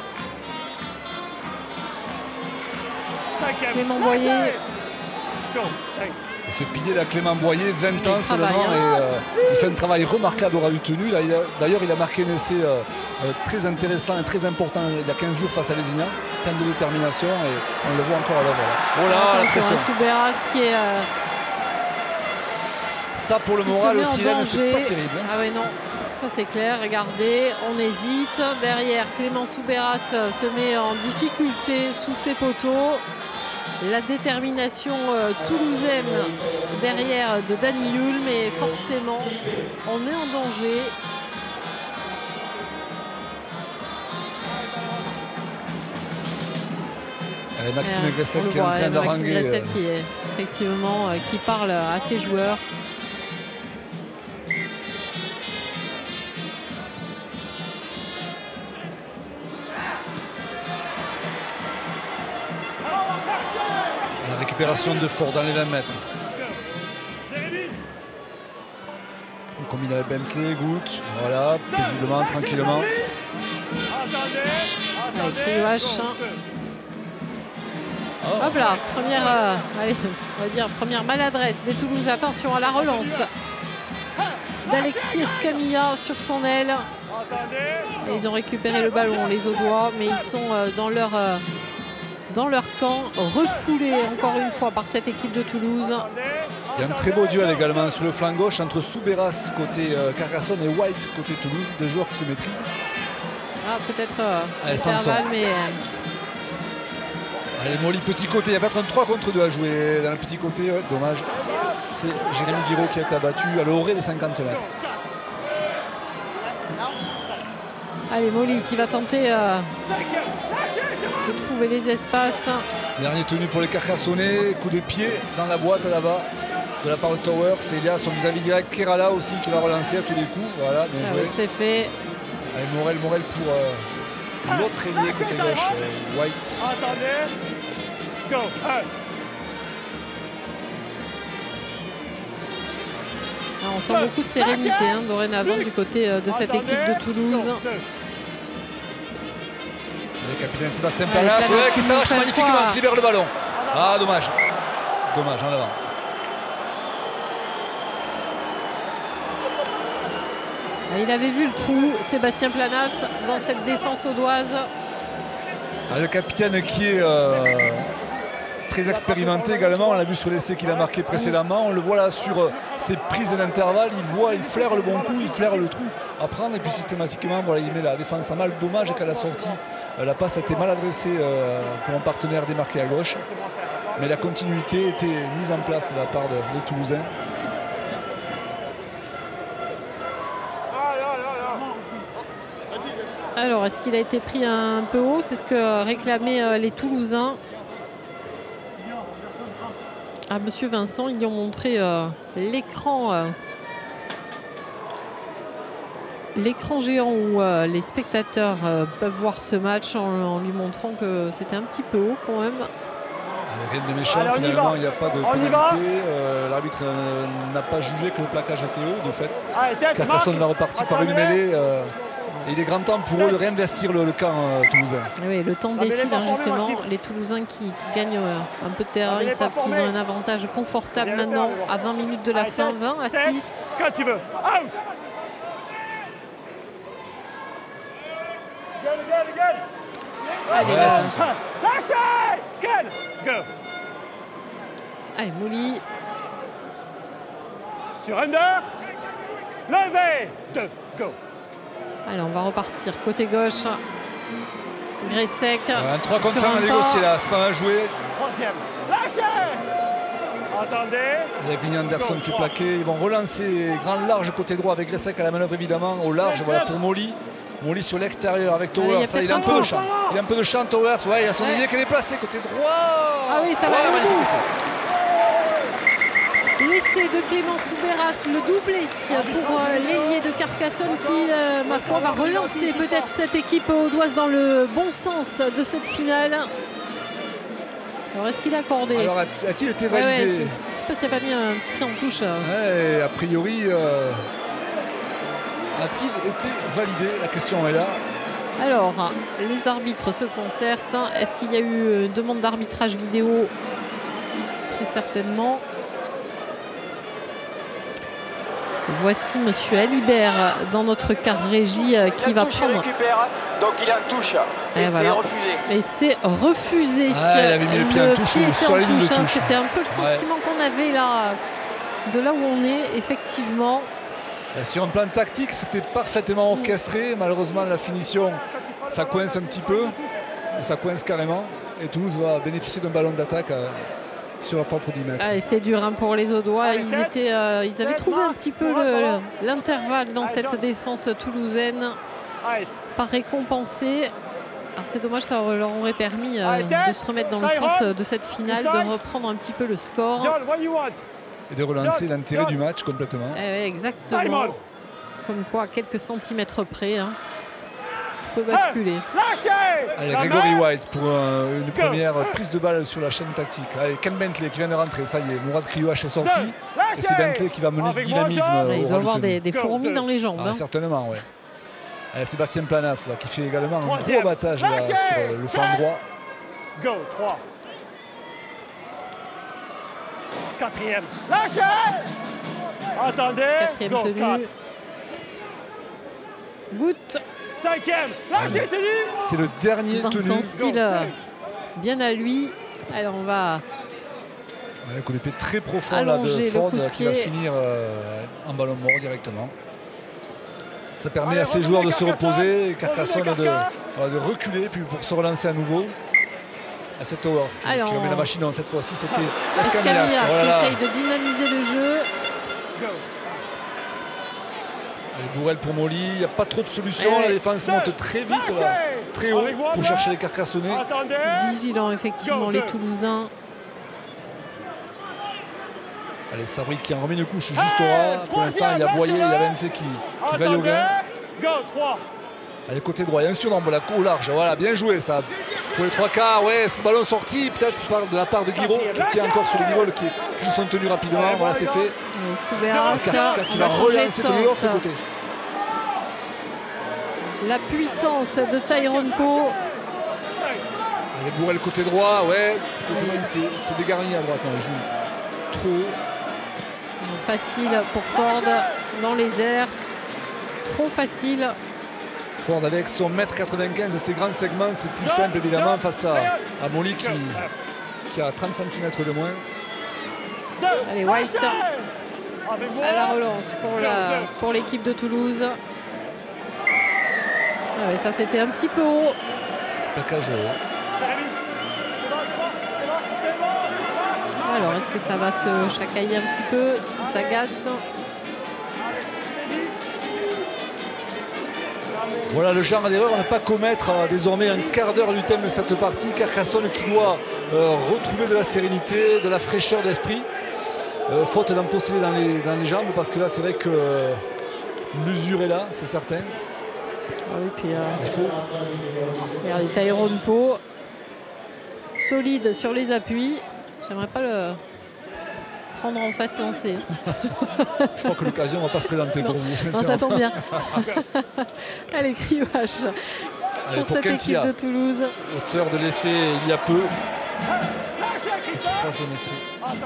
Clément Boyer. Et ce pilier là, Clément Boyer, 20 ans seulement, et il fait un travail remarquable au ras du tenu. D'ailleurs, il a marqué un essai très intéressant et très important il y a 15 jours face à Lézignan, plein de détermination, et on le voit encore à l'œuvre. Voilà. Oh là, c'est un Souberas qui est... ça pour le moral aussi, c'est pas terrible. Hein. Ah ouais, non, ça c'est clair. Regardez, on hésite. Derrière, Clément Souberas se met en difficulté sous ses poteaux. La détermination toulousaine derrière de Dany Hulme, mais forcément, on est en danger. Allez, Maxime Gressel qui est en train d'haranguer. Maxime Gressel qui est effectivement qui parle à ses joueurs. Récupération de Ford dans les 20 mètres. combine avec Bentley, Gout, voilà, paisiblement, tranquillement. Avec Kriouache. Hop là, première, allez, on va dire première maladresse des Toulousains. Attention à la relance d'Alexis Escamilla sur son aile. Et ils ont récupéré le ballon, les Audois, mais ils sont dans leur camp, refoulés encore une fois par cette équipe de Toulouse. Il y a un très beau duel également sur le flanc gauche entre Soubeyras côté Carcassonne et White côté Toulouse, deux joueurs qui se maîtrisent. Ah, peut-être intervalle, mais... Allez, Molly, petit côté, il y a peut-être un 3 contre 2 à jouer dans le petit côté, ouais, dommage. C'est Jérémy Guiraud qui a été abattu à l'orée des 50 mètres. Allez, Molly qui va tenter de trouver les espaces. Dernier tenu pour les Carcassonnais, coup de pied dans la boîte là-bas de la part de Tower. C'est Elia, son vis-à-vis direct. Kerala aussi qui va relancer à tous les coups. Voilà, bien joué. C'est fait. Allez, Morel pour l'autre ailier côté gauche, White. Attendez. Go. On sent beaucoup de sérénité dorénavant du côté de cette équipe de Toulouse. Le capitaine Sébastien Planas qui s'arrache magnifiquement, qui libère le ballon. Ah, dommage. Dommage, en avant. Il avait vu le trou, Sébastien Planas, dans cette défense audoise. Le capitaine qui est très expérimenté également, on l'a vu sur l'essai qu'il a marqué précédemment, on le voit là sur ses prises d'intervalle, il flaire le bon coup, il flaire le trou à prendre et puis systématiquement voilà, il met la défense à mal. Dommage qu'à la sortie la passe a été mal adressée pour un partenaire démarqué à gauche, mais la continuité était mise en place de la part des Toulousains. Alors, est-ce qu'il a été pris un peu haut? C'est ce que réclamaient les Toulousains. À Monsieur Vincent, ils lui ont montré l'écran géant où les spectateurs peuvent voir ce match en lui montrant que c'était un petit peu haut quand même. Rien de méchant, finalement, il n'y a pas de pénalité. L'arbitre n'a pas jugé que le plaquage était haut, de fait. Carcassonne va repartir par une mêlée. Et il est grand temps pour eux de réinvestir le camp toulousain. Oui, le temps défile justement. Les Toulousains qui gagnent un peu de terrain, ils savent qu'ils ont un avantage confortable maintenant à 20 minutes de la fin, 20-6. Quand tu veux, out. Allez, lâchez. Ken, go. Allez, Molly. Sur under. Levez. 2, go. Allez, on va repartir côté gauche. Gressec. Un 3 contre 1 à négocier là, c'est pas mal joué. Troisième. Lâchez. Attendez. Il y a Vinny Anderson qui est plaqué. Ils vont relancer grand large côté droit avec Gressec à la manœuvre évidemment. Au large, voilà pour Molly. Molly sur l'extérieur avec Towers. Il a un peu de champ. Il a un peu de champ, Towers. Ouais, il a son ailier qui est déplacé côté droit. Ah oui, ça va. Magnifique. L'essai de Clément Soubeyras, le doublé pour l'ailier de Carcassonne qui, ma foi, va relancer peut-être cette équipe audoise dans le bon sens de cette finale. Alors, est-ce qu'il a accordé? Alors, a-t-il été validé? Je ne sais pas s'il n'a pas mis un petit pied en touche. Ouais, a priori, a-t-il été validé? La question est là. Alors, les arbitres se concertent. Est-ce qu'il y a eu demande d'arbitrage vidéo? Très certainement. Voici Monsieur Alibert dans notre car régie qui va prendre. Il récupère, donc il est en touche. Et c'est refusé. Et c'est refusé. Ah, il avait mis le pied en touche sur la ligne de touche. C'était un peu le sentiment qu'on avait là, de là où on est, effectivement. Sur un plan tactique, c'était parfaitement orchestré. Malheureusement, la finition, ça coince un petit peu. Ça coince carrément. Et Toulouse va bénéficier d'un ballon d'attaque sur leur propre 10 mètres. Ah, et c'est dur pour les Audois. Ils avaient trouvé un petit peu l'intervalle dans cette défense toulousaine. Pas récompensé. Alors c'est dommage, ça leur aurait permis de se remettre dans le sens de cette finale, de reprendre un petit peu le score. Et de relancer l'intérêt du match complètement. Exactement. Comme quoi, à quelques centimètres près, peut basculer. Allez, Grégory White pour une première prise de balle sur la chaîne tactique. Allez, Ken Bentley qui vient de rentrer, ça y est, Mourad Kriouache est sorti. Et c'est Bentley qui va mener le dynamisme. Il doit avoir des fourmis dans les jambes. Ah, certainement, oui. Sébastien Planas là, qui fait également un gros abattage là, sur le flanc droit. Go, 3. Quatrième. Lâchez! Attendez. Quatrième tenue. 4. Goutte. Cinquième. Lâchez, tenue. C'est le dernier dans tenu. Son style bien à lui. Alors on va... Un coup d'épée très profond là, de Ford qui va finir en ballon mort directement. Ça permet à ces joueurs de se reposer, Carcassonne de reculer puis pour se relancer à nouveau. À cette Towers qui remet la machine. Cette fois-ci, c'était Escamillas. Qui essaye de dynamiser le jeu. Allez, Bourrel pour Molly. Il n'y a pas trop de solutions. La défense monte très vite, là, très haut pour chercher les Carcassonnais. Vigilant, effectivement, les Toulousains. Allez, Sabri qui en remet une couche juste au ras. Pour l'instant, il y a Boyer, il y a Bentley qui veille au gain. Allez, côté droit, il y a un surnombre là, au large. Voilà, bien joué ça. Pour les 3 quarts, ouais, ce ballon sorti peut-être de la part de Guiraud qui tient encore sur le Guiraud qui joue son tenue rapidement. Voilà, c'est fait. Soubera, qui va relancer de l'autre côté. La puissance de Tyrone Poe. Allez, Bourrel côté droit, ouais. Côté droit, c'est dégarni à droite quand il joue. Trop. Facile pour Ford dans les airs. Trop facile. Ford avec son 1m95 et ses grands segments, c'est plus simple évidemment face à Molly qui a 30 cm de moins. Allez, White à la relance pour l'équipe de Toulouse. Ah ouais, ça c'était un petit peu haut. Alors est-ce que ça va se chacailler un petit peu? Ça s'agace. Voilà le genre d'erreur à ne pas commettre désormais un quart d'heure du thème de cette partie. Carcassonne qui doit retrouver de la sérénité, de la fraîcheur d'esprit. Faute d'en posséder dans les jambes parce que là c'est vrai que l'usure est là, c'est certain. Ah oui, puis regardez Tyrone Poe solide sur les appuis. J'aimerais pas le prendre en face lancé. Je crois que l'occasion ne va pas se présenter pour vous. Non, ça tombe bien. Allez, Crioche pour cette équipe de Toulouse. Auteur de l'essai il y a peu. Troisième essai.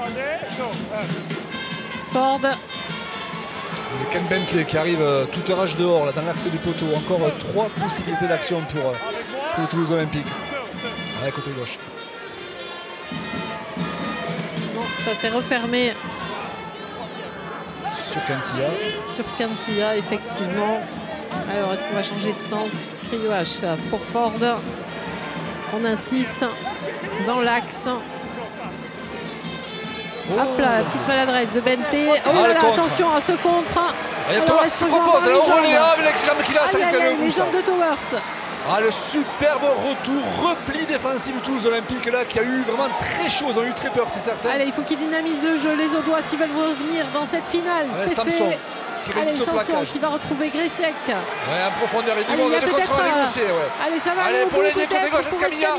Ford. Et Ken Bentley qui arrive tout arrache dehors là, dans l'axe du poteau. Encore 3 possibilités d'action pour le Toulouse Olympique. Allez, côté gauche. Ça s'est refermé sur Cantilla, effectivement. Alors est-ce qu'on va changer de sens? Crioche pour Ford. On insiste dans l'axe. Hop là, la petite maladresse de Bentley. Oh là là, attention à ce contre. Il y a Towers qui se propose, elle a enrôlé avec les jambes qu'il a, ça risque d'aller au bout. Les jambes de Towers. Ah, le superbe retour, repli défensif du Toulouse Olympique là qui a eu vraiment très chaud, ils ont eu très peur, c'est certain. Allez, il faut qu'ils dynamisent le jeu, les Audois s'ils veulent revenir dans cette finale. C'est fait. Qui résiste au plaquage. Qui va retrouver Gressec. Ouais, en profondeur, il y a du monde de contre à négocier. Ouais. Allez, ça va. Allez, pour les côté gauche, Escamilla.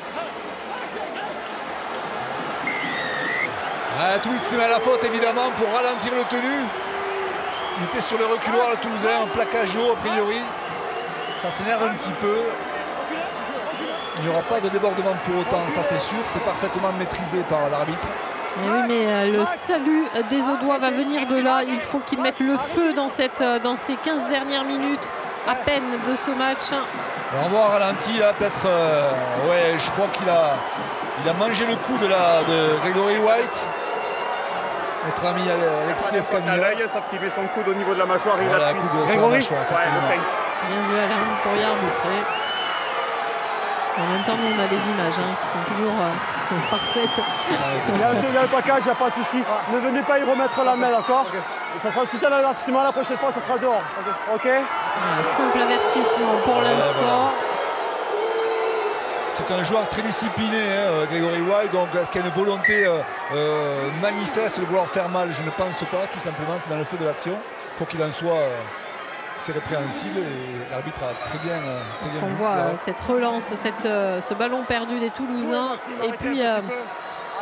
Toulouse se met à la faute évidemment pour ralentir le tenu. Il était sur le reculoir, le Toulousain, un plaquage haut a priori. Ça s'énerve un petit peu. Il n'y aura pas de débordement pour autant, ça c'est sûr. C'est parfaitement maîtrisé par l'arbitre. Oui, mais le salut des Audois va venir de là. Il faut qu'ils mettent le feu dans ces 15 dernières minutes à peine de ce match. On va voir ralenti là, peut-être. Ouais, je crois qu'il a mangé le coup de Gregory White. Notre ami Alexis Escamilla. Sauf qu'il met son coude au niveau de la mâchoire. Voilà, coup de sur la mâchoire. Bien vu Alain pour y arbitrer. En même temps, nous, on a des images qui sont toujours parfaites. Il y a le plaquage, il n'y a pas de souci. Ne venez pas y remettre la main, d'accord? Ça sera juste un avertissement, la prochaine fois, ça sera dehors. Ok? Un simple avertissement pour l'instant. C'est un joueur très discipliné, Gregory White. Donc, est-ce qu'il y a une volonté manifeste de vouloir faire mal? Je ne pense pas, tout simplement. C'est dans le feu de l'action. Pour qu'il en soit, c'est répréhensible. Et l'arbitre a très bien on voit cette relance, ce ballon perdu des Toulousains. Et puis,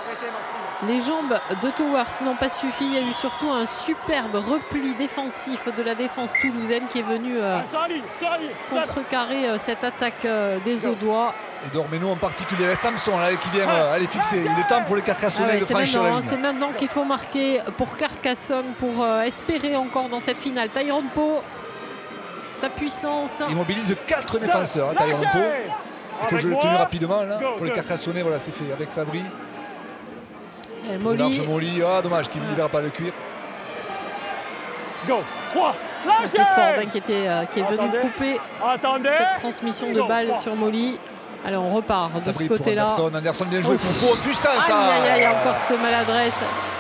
Les jambes de Towers n'ont pas suffi. Il y a eu surtout un superbe repli défensif de la défense toulousaine qui est venu contrecarrer cette attaque des Audois. Et d'Ormenaud en particulier. Samson là, qui vient aller fixer. Il est temps pour les Carcassonnais de franchir la ligne. C'est maintenant qu'il faut marquer pour Carcassonne pour espérer encore dans cette finale. Tyrone Poe, sa puissance. Il mobilise 4 défenseurs, Tyrone Poe. Il faut jouer le tenue rapidement là. Pour les Carcassonnais, voilà, c'est fait avec Sabri. Molly. Molly. Ah, dommage qu'il ne libère pas le cuir. Go. 3. C'est Ford qui est venu couper cette transmission de balle sur Molly. Allez, on repart de ce côté-là. Anderson bien joué pour Poe. Puissance. Aïe, encore cette maladresse.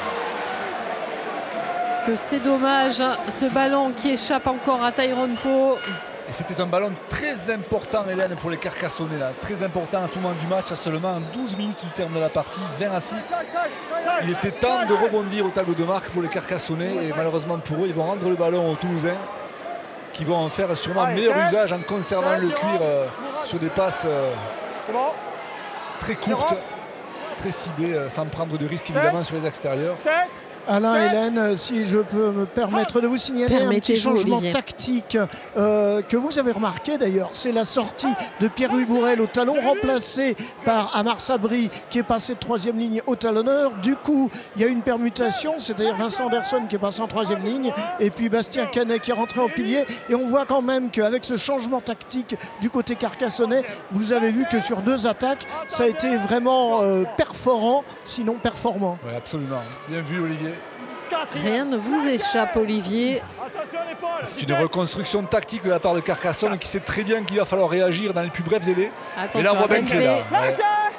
Que c'est dommage, ce ballon qui échappe encore à Tyrone Poe. Et c'était un ballon très important, Hélène, pour les Carcassonnais. Là. Très important à ce moment du match, à seulement 12 minutes du terme de la partie, 20-6. Il était temps de rebondir au tableau de marque pour les Carcassonnais. Et malheureusement pour eux, ils vont rendre le ballon aux Toulousains, qui vont en faire sûrement meilleur usage en conservant le cuir sur des passes très courtes, très ciblées, sans prendre de risques évidemment sur les extérieurs. Alain, Hélène, si je peux me permettre de vous signaler un petit changement tactique que vous avez remarqué d'ailleurs. C'est la sortie de Pierre-Louis Bourrel au talon, remplacé par Amar Sabri qui est passé de 3e ligne au talonneur. Du coup, il y a une permutation, c'est-à-dire Vincent Anderson qui est passé en 3e ligne et puis Bastien Canet qui est rentré en pilier. Et on voit quand même qu'avec ce changement tactique du côté carcassonnais, vous avez vu que sur 2 attaques, ça a été vraiment perforant, sinon performant. Oui, absolument. Bien vu, Olivier. Rien ne vous échappe, Olivier. C'est une reconstruction tactique de la part de Carcassonne qui sait très bien qu'il va falloir réagir dans les plus brefs délais. Et là, on voit Bentley. Là. Ouais.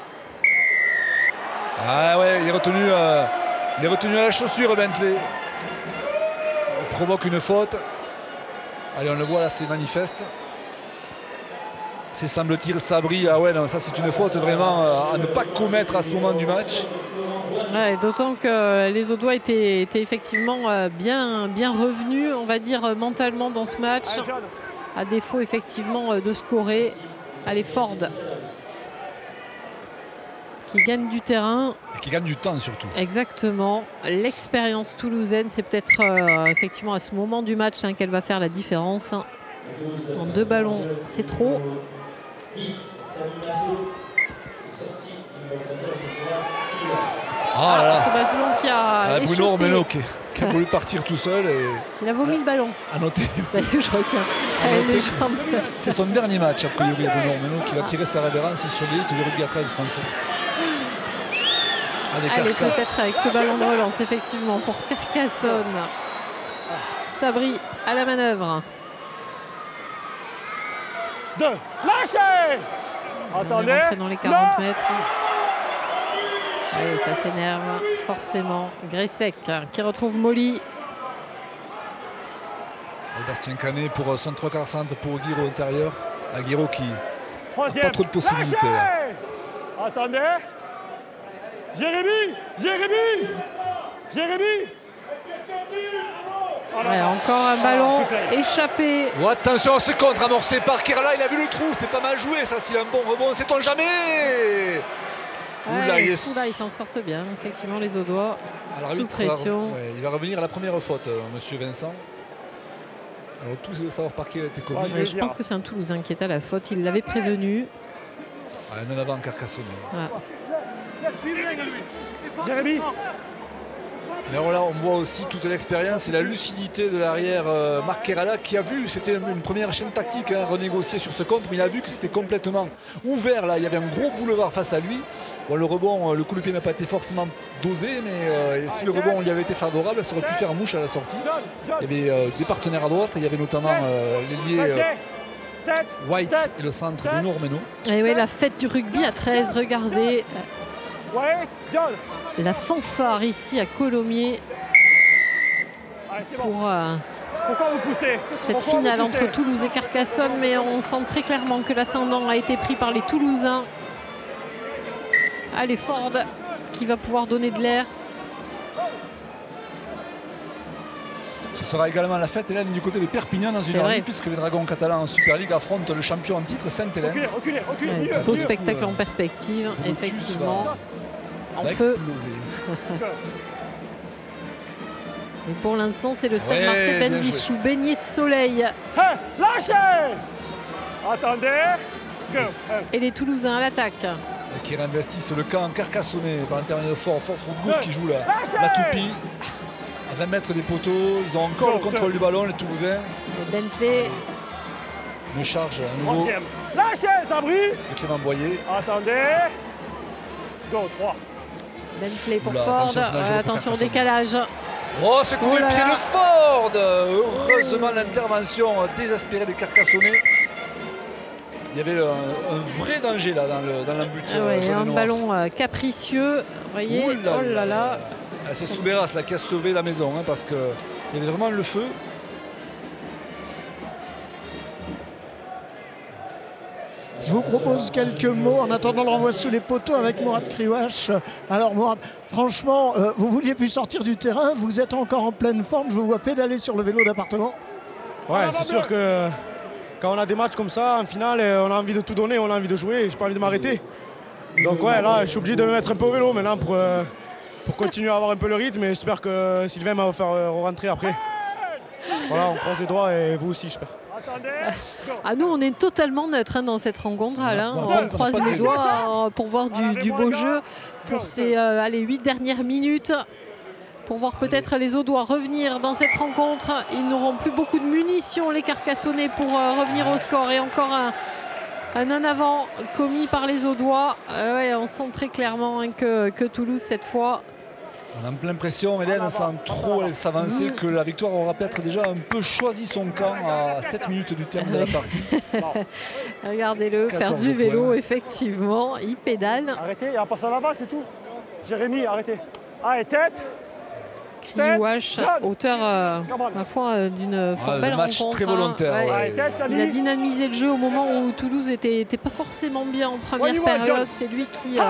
Ah ouais, il est retenu à la chaussure, Bentley. Il provoque une faute. Allez, on le voit là, c'est manifeste. C'est semble-t-il Sabri. Ah ouais, non, ça c'est une faute vraiment à ne pas commettre à ce moment du match. Ouais, d'autant que les Audois étaient effectivement bien revenus, on va dire, mentalement dans ce match, à défaut effectivement de scorer. Allez, Ford qui gagne du terrain. Et qui gagne du temps surtout. Exactement. L'expérience toulousaine, c'est peut-être effectivement à ce moment du match qu'elle va faire la différence. En 2 ballons, c'est trop. Ah là là. C'est Baselon qui a échappé. Bruno Ormenaud qui a voulu partir tout seul. Et... il a vomi le ballon. À noter. Vous avez vu, je retiens. C'est son dernier match, a priori, Bruno Ormenaud, qui va tirer sa révérence sur l'élite du rugby à 13 français. Allez, peut-être avec ce ballon de relance, effectivement, pour Carcassonne. Sabri à la manœuvre. 2, lâchez. Attendez. On est dans les 40 mètres. Oui, ça s'énerve forcément. Gressec qui retrouve Molly. Et Bastien Canet pour son 3/4 centre pour Guiraud intérieur. Guiraud qui n'a pas trop de possibilités. Attendez. Jérémy. Ouais, encore un ballon échappé. Oh, attention à ce contre amorcé par Kerala. Il a vu le trou, c'est pas mal joué ça. S'il a un bon rebond, sait-on jamais. Ouais, ils s'en sortent bien, effectivement, les Audois. Sous pression. Il va revenir à la première faute, monsieur Vincent. Alors, tout c'est de savoir par qui elle a été commise. Je pense que c'est un Toulousain qui est à la faute. Il l'avait prévenu. Un en avant Carcassonne. Jérémy. Alors là, on voit aussi toute l'expérience et la lucidité de l'arrière Marc Kerala qui a vu, c'était une première chaîne tactique, renégocier sur ce compte, mais il a vu que c'était complètement ouvert. Là, il y avait un gros boulevard face à lui. Bon, le rebond, le coup de pied n'a pas été forcément dosé, mais si le rebond lui avait été favorable, ça aurait pu faire mouche à la sortie. Il y avait des partenaires à droite, il y avait notamment l'ailier White et le centre Bruno Ormenaud. Et oui, la fête du rugby à 13, regardez. La fanfare ici à Colomiers pour cette finale entre Toulouse et Carcassonne, mais on sent très clairement que l'ascendant a été pris par les Toulousains. Allez, Ford qui va pouvoir donner de l'air. Ce sera également la fête, Hélène, du côté de Perpignan dans une heure, puisque les Dragons catalans en Super League affrontent le champion en titre Sainte-Hélène. Beau spectacle en perspective, effectivement. en feu. Et pour l'instant, c'est le Stade Marseille Bendichou, baigné de soleil. Hey, lâchez! Attendez. Et les Toulousains à l'attaque. Qui réinvestissent le camp carcassonné par l'intermédiaire de Force Footgood qui joue la toupie. À 20 mètres des poteaux, ils ont encore le contrôle du ballon, les Toulousains. Et Bentley. Une charge à nouveau. Lâchez, Sabri! Et Clément Boyer. Attendez. Go, 3. Bentley pour Ford. Attention au décalage. Oh, ce coup de pied de Ford! Heureusement, l'intervention désespérée des Carcassonnais. Il y avait un vrai danger là dans l'embut. Un ballon capricieux. Vous voyez, oh là là. C'est Soubéras qui a sauvé la maison parce qu'il y avait vraiment le feu. Je vous propose quelques mots en attendant le renvoi sous les poteaux avec Mourad Kriouache. Alors Mourad, franchement, vous vouliez plus sortir du terrain, vous êtes encore en pleine forme, je vous vois pédaler sur le vélo d'appartement. Ouais, c'est sûr que quand on a des matchs comme ça, en finale, on a envie de tout donner, on a envie de jouer, j'ai pas envie de m'arrêter. Donc ouais, là, je suis obligé de me mettre un peu au vélo maintenant pour continuer à avoir un peu le rythme, et j'espère que Sylvain va me faire rentrer après. Voilà, on croise les doigts et vous aussi, j'espère. Nous, on est totalement neutre dans cette rencontre, Alain. On croise les doigts pour voir du beau jeu pour ces 8 dernières minutes. Pour voir peut-être les Audois revenir dans cette rencontre. Ils n'auront plus beaucoup de munitions, les Carcassonnais, pour revenir au score. Et encore un en avant commis par les Audois. On sent très clairement que Toulouse, cette fois... On a l'impression, Hélène, sans trop s'avancer, que la victoire aura peut-être déjà un peu choisi son camp à 7 minutes du terme de la partie. Regardez-le faire du vélo, effectivement. Il pédale. Arrêtez, il y a un passe à l'avant, c'est tout. Jérémy, arrêtez. Ah, et tête. Kriouache, auteur, ma foi, d'une belle rencontre. Très volontaire. Il a dynamisé le jeu au moment où Toulouse n'était pas forcément bien en première période. C'est lui qui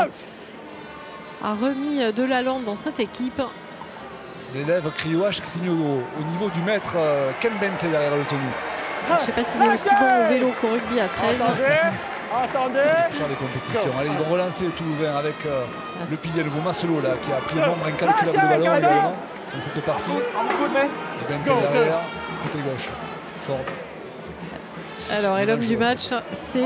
a remis de l'allant dans cette équipe. C'est l'élève Kriouache qui s'est mis au niveau du maître Ken Bentley derrière le tenue. Je ne sais pas s'il est aussi bon au vélo qu'au rugby à 13. Attendez. Sur les compétitions. Allez, ils vont relancer les Toulousains avec le pilier nouveau Masselot là, qui a pris un nombre incalculable de ballons également dans cette partie. Et Bentley derrière, côté gauche. Ford. Alors, et l'homme du match, c'est...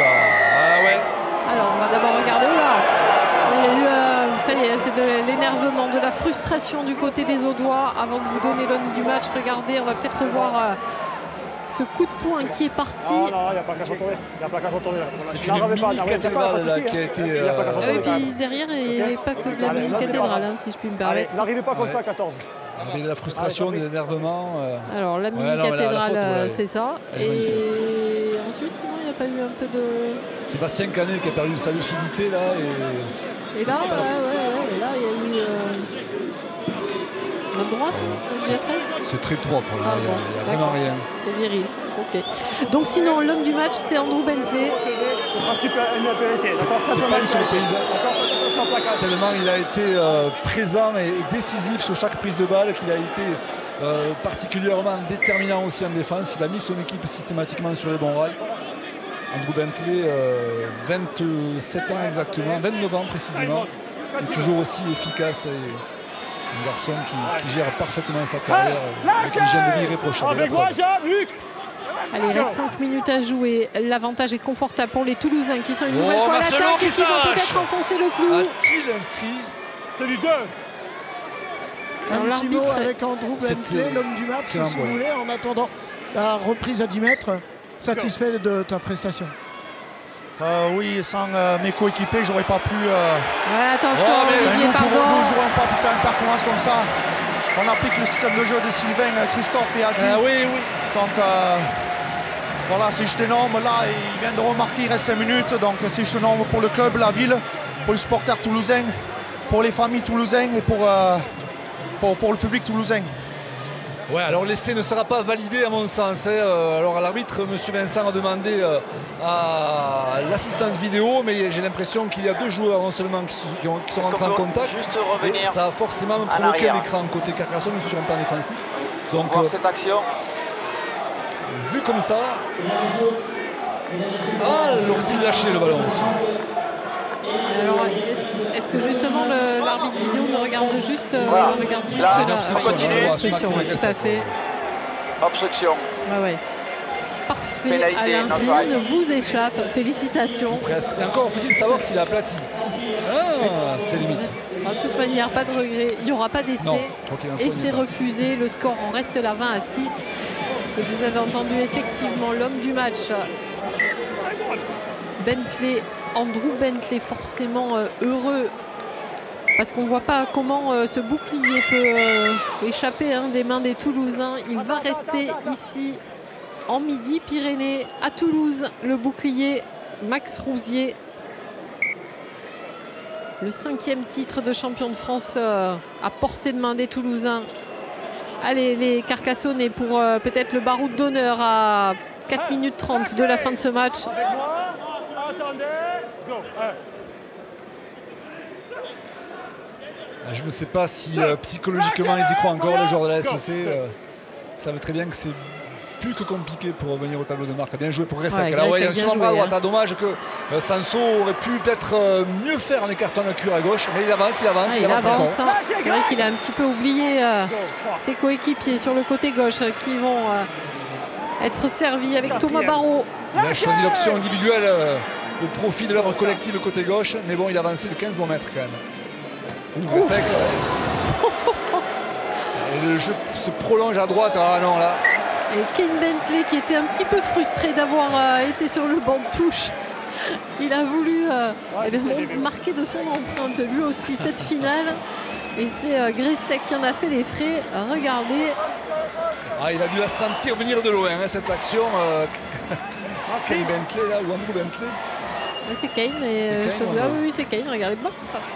Alors, on va d'abord regarder. Il y a eu, ça y est, c'est de l'énervement, de la frustration du côté des Audois. Avant de vous donner l'homme du match, regardez, on va peut-être voir ce coup de poing qui est parti. Non, il n'y a pas qu'à retourner. C'est une mini-cathédrale qui a été... Et puis derrière, il n'y avait pas que de la mini-cathédrale, si je puis me permettre. N'arrivez pas comme ça à 14. Il y avait de la frustration, de l'énervement. Alors la mini-cathédrale, c'est ça. Et ensuite, il n'y a pas eu un peu de... Sébastien Canet qui a perdu sa lucidité là. Et là, il y a eu... un droit, c'est très propre, là. Il n'y a vraiment rien. C'est viril. Ok. Donc sinon, l'homme du match, c'est Andrew Bentley. C'est pas une surprise. Tellement il a été présent et décisif sur chaque prise de balle, qu'il a été particulièrement déterminant aussi en défense. Il a mis son équipe systématiquement sur les bons rails. Andrew Bentley, 27 ans exactement, 29 ans précisément. Il est toujours aussi efficace. Un garçon qui gère parfaitement sa carrière avec une gêne de vie irréprochable. Allez, il reste 5 minutes à jouer. L'avantage est confortable pour les Toulousains qui sont une nouvelle fois à l'attaque et qui vont peut-être enfoncer le clou. A-t-il inscrit Tenu 2. Un petit mot avec Andrew Bentley, l'homme du match, si vous voulez, en attendant la reprise à 10 mètres. Satisfait de ta prestation? Oui, sans mes coéquipiers, j'aurais pas pu. Attention, Olivier, pardon. Nous n'aurions pas pu faire une performance comme ça. On applique le système de jeu de Sylvain, Christophe et Adi. Oui. Donc voilà, c'est juste énorme. Là, il vient de remarquer, il reste 5 minutes. Donc c'est juste énorme pour le club, la ville, pour les supporters toulousains, pour les familles toulousaines et pour le public toulousain. Ouais, alors l'essai ne sera pas validé à mon sens. Alors à l'arbitre, M. Vincent a demandé à l'assistance vidéo, mais j'ai l'impression qu'il y a 2 joueurs non seulement qui sont rentrés en contact. Et ça a forcément provoqué un écran côté Carcassonne sur un plan défensif. Donc voir cette action. Vu comme ça. L'aurait-il lâché le ballon aussi? Alors, Est-ce que justement l'arbitre vidéo ne regarde juste, Voilà. regarde juste Là, la on continue. obstruction, tout à fait. Obstruction. Ouais. Parfait. Pénalité, Alain, non, rien j'arrête. ne vous échappe. Félicitations. Presque. Et encore, faut-il savoir s'il a aplati. Ah, c'est limite. De toute manière, pas de regret. Il n'y aura pas d'essai. Non, quoi qu'il en soit, Et il c'est n'est pas. refusé. Le score en reste là 20-6. Et vous avez entendu effectivement l'homme du match. Bentley, Andrew Bentley, forcément heureux. Parce qu'on ne voit pas comment ce bouclier peut échapper des mains des Toulousains. Il va rester ici en Midi-Pyrénées à Toulouse. Le bouclier Max Rousier. Le 5e titre de champion de France à portée de main des Toulousains. Allez, les Carcassonnais pour peut-être le baroud d'honneur à 4 minutes 30 de la fin de ce match. Je ne sais pas si psychologiquement ils y croient encore, les joueurs de la SEC. Ça veut très bien que c'est plus que compliqué pour revenir au tableau de marque. Bien joué pour Gressec. Là, ouais, sur bras à droite. Dommage que Sanso aurait pu peut-être mieux faire en écartant le cuir à gauche. Mais il avance, il avance. Il avance. C'est vrai qu'il a un petit peu oublié ses coéquipiers sur le côté gauche qui vont être servis avec Thomas Barrault. Il a choisi l'option individuelle au profit de l'œuvre collective côté gauche. Mais bon, il a avancé de 15 bons mètres quand même. Gressec. Et le jeu se prolonge à droite. Ah non, là. Et Kane Bentley qui était un petit peu frustré d'avoir été sur le banc de touche. Il a voulu marquer de son empreinte lui aussi cette finale. Et c'est Gressec qui en a fait les frais. Regardez. Ah, il a dû la sentir venir de loin cette action. Kane Bentley là, ou Andrew Bentley. C'est Kane. Et Kane, je peux dire, oui, c'est Kane. Regardez. Voilà.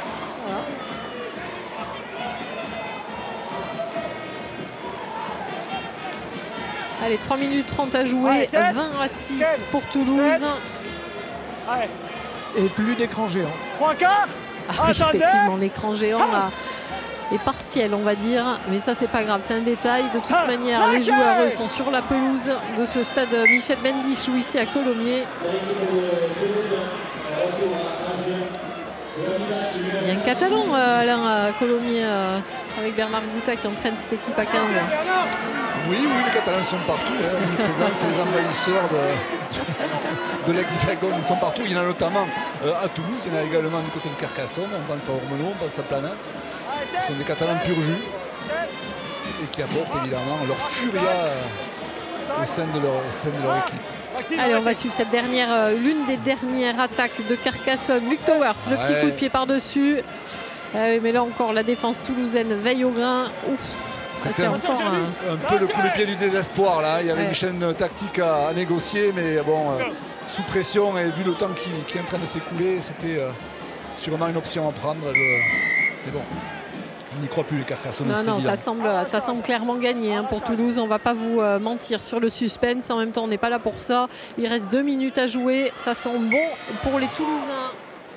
Allez, 3 minutes 30 à jouer, 20-6 pour Toulouse. Et plus d'écran géant. 3 quarts. Effectivement, l'écran géant là, est partiel, on va dire. Mais ça, c'est pas grave, c'est un détail. De toute manière, les joueurs, eux, sont sur la pelouse de ce stade Michel Bendichou, ici à Colomiers. Il y a un Catalan, Alain, à Colomiers, avec Bernard Gouta qui entraîne cette équipe à 15. Oui, les Catalans sont partout. C'est les envahisseurs de l'Hexagone, ils sont partout. Il y en a notamment à Toulouse, il y en a également du côté de Carcassonne. On pense à Ormeneau, on pense à Planas. Ce sont des Catalans pur jus et qui apportent évidemment leur furia au sein de leur équipe. Allez, on va suivre cette dernière, l'une des dernières attaques de Carcassonne. Luc Towers, le petit coup de pied par-dessus. Mais là encore, la défense toulousaine veille au grain. Ouf. C'était un peu le coup de pied du désespoir là. Il y avait une chaîne tactique à négocier, mais bon, sous pression et vu le temps qui est en train de s'écouler, c'était sûrement une option à prendre. Mais bon, ils n'y croient plus les Carcassonnais. Non, ça semble clairement gagné pour Toulouse. On ne va pas vous mentir sur le suspense. En même temps, on n'est pas là pour ça. Il reste 2 minutes à jouer. Ça sent bon pour les Toulousains.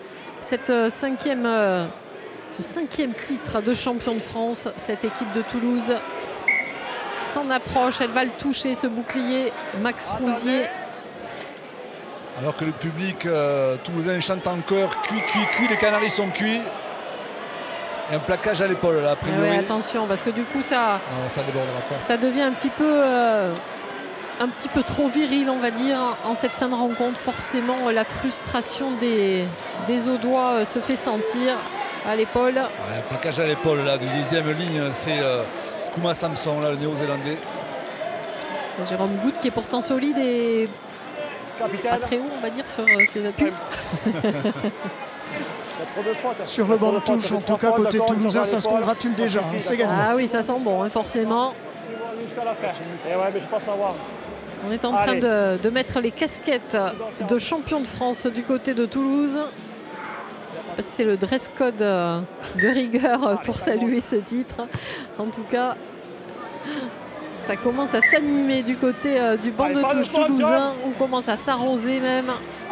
Ce 5e titre de champion de France, cette équipe de Toulouse s'en approche, elle va le toucher, ce bouclier, Max Rousier. Alors que le public toulousain chante en chœur, cuit, les Canaries sont cuits. Et un plaquage à l'épaule là, a priori. Oui, attention, parce que du coup ça débordera pas. Ça devient un petit peu trop viril, on va dire, en cette fin de rencontre. Forcément, la frustration des Audois se fait sentir. À l'épaule. Ouais, plaquage à l'épaule là, de deuxième ligne, c'est Kouma Samson, là, le néo-zélandais. Jérôme Goutte qui est pourtant solide et pas très haut, on va dire, sur ses appuis. Sur le banc de touche, en tout cas, côté toulousain, ça se congratule déjà. C'est gagné. Ah oui, ça sent bon, forcément. On est en train de mettre les casquettes de champion de France du côté de Toulouse. C'est le dress code de rigueur pour saluer ce titre. En tout cas, ça commence à s'animer du côté du banc de touche toulousain. On commence à s'arroser même.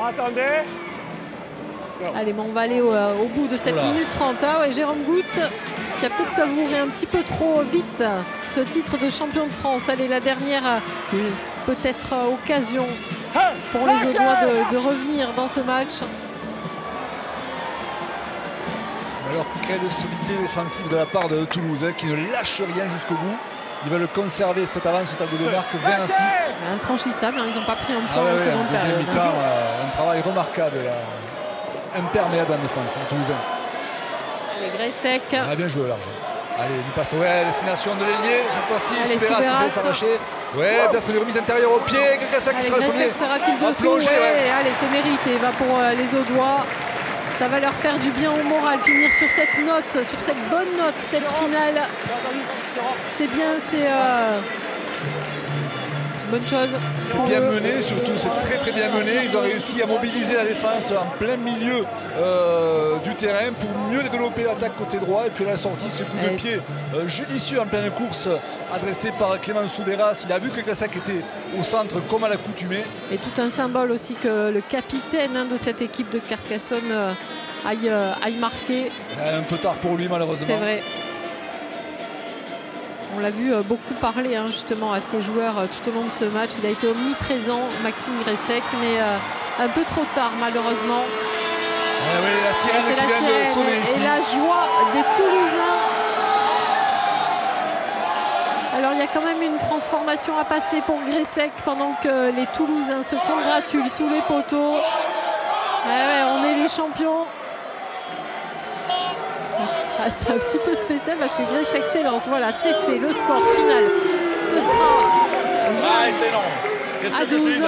Allez, on va aller au bout de cette minute 30. Ah ouais, Jérôme Goutte qui a peut-être savouré un petit peu trop vite ce titre de champion de France. Allez, la dernière peut-être occasion pour les Audois de revenir dans ce match. quelle solidité défensive de la part de Toulouse, hein, qui ne lâche rien jusqu'au bout. Ils veulent conserver cette avance au tableau de marque 20 à 6. Infranchissable, hein, ils n'ont pas pris un point en seconde deuxième période. mi-temps, un travail remarquable, là. Imperméable en défense, hein, Toulousain. Allez, Gressec. On a bien joué au large. Allez, nous passons. Ouais, destination de l'ailier. Cette fois-ci, Souberas qui essaie de s'arracher. Ouais, peut-être une remise intérieure au pied. Gressec qui sera le premier. Sera-t-il dessous? Plonger, ouais. Allez, c'est mérité. Va pour les Audois. Ça va leur faire du bien au moral, finir sur cette note, sur cette bonne note, cette finale. C'est bien, c'est une bonne chose. C'est bien mené, surtout, c'est très bien mené. Ils ont réussi à mobiliser la défense en plein milieu du terrain pour mieux développer l'attaque côté droit. Et puis à la sortie, ce coup de pied judicieux en pleine course adressé par Clément Souberas. Il a vu que Gressec était au centre comme à l'accoutumée. Et tout un symbole aussi que le capitaine de cette équipe de Carcassonne aille marquer. Un peu tard pour lui, malheureusement. C'est vrai. On l'a vu beaucoup parler justement à ses joueurs tout au long de ce match. Il a été omniprésent, Maxime Gressec, mais un peu trop tard malheureusement. Oui, la sirène qui vient de sonner ici. Et la joie des Toulousains. Alors il y a quand même une transformation à passer pour Gressec pendant que les Toulousains se congratulent sous les poteaux. On est les champions. C'est un petit peu spécial parce que Gressec s'élance. Voilà, c'est fait. Le score final, ce sera 20 à 12.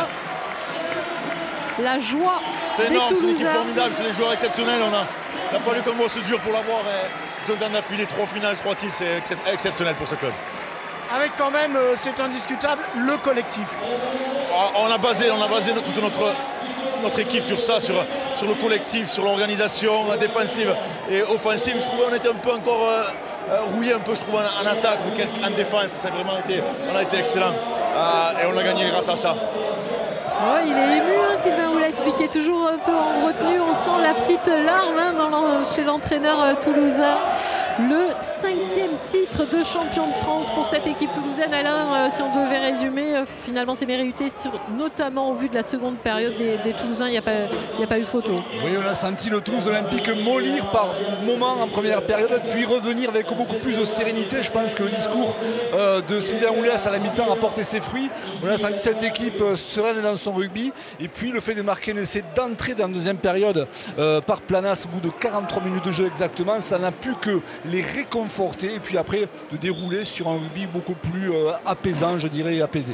La joie c'est des énorme, c'est une équipe Toulousains. formidable, c'est des joueurs exceptionnels. Il a fallu qu'on se dure pour l'avoir. 2 ans d'affilée, 3 finales, 3 titres, c'est exceptionnel pour ce club. Avec quand même, c'est indiscutable, le collectif. On a basé toute notre équipe sur ça, sur le collectif, sur l'organisation défensive et offensive. Je trouvais qu'on était un peu encore rouillé un peu, je trouve, en attaque, en défense. Ça a vraiment été, on a été excellent et on a gagné grâce à ça. Oh, il est ému, Sylvain, vous l'expliquez toujours un peu en retenue. On sent la petite larme chez l'entraîneur toulousain. Le 5e titre de champion de France pour cette équipe toulousaine. Alain, si on devait résumer, finalement c'est mérité, notamment au vu de la seconde période des Toulousains, il n'y a pas eu photo. Oui, on a senti le Toulouse Olympique mollir par moments en première période, puis revenir avec beaucoup plus de sérénité. Je pense que le discours de Sylvain Oulias à la mi-temps a porté ses fruits. On a senti cette équipe sereine dans son rugby. Et puis le fait de marquer un essai d'entrée dans la deuxième période par Planas au bout de 43 minutes de jeu exactement, ça n'a pu que les réconforter et puis après de dérouler sur un rugby beaucoup plus apaisant, je dirais, apaisé.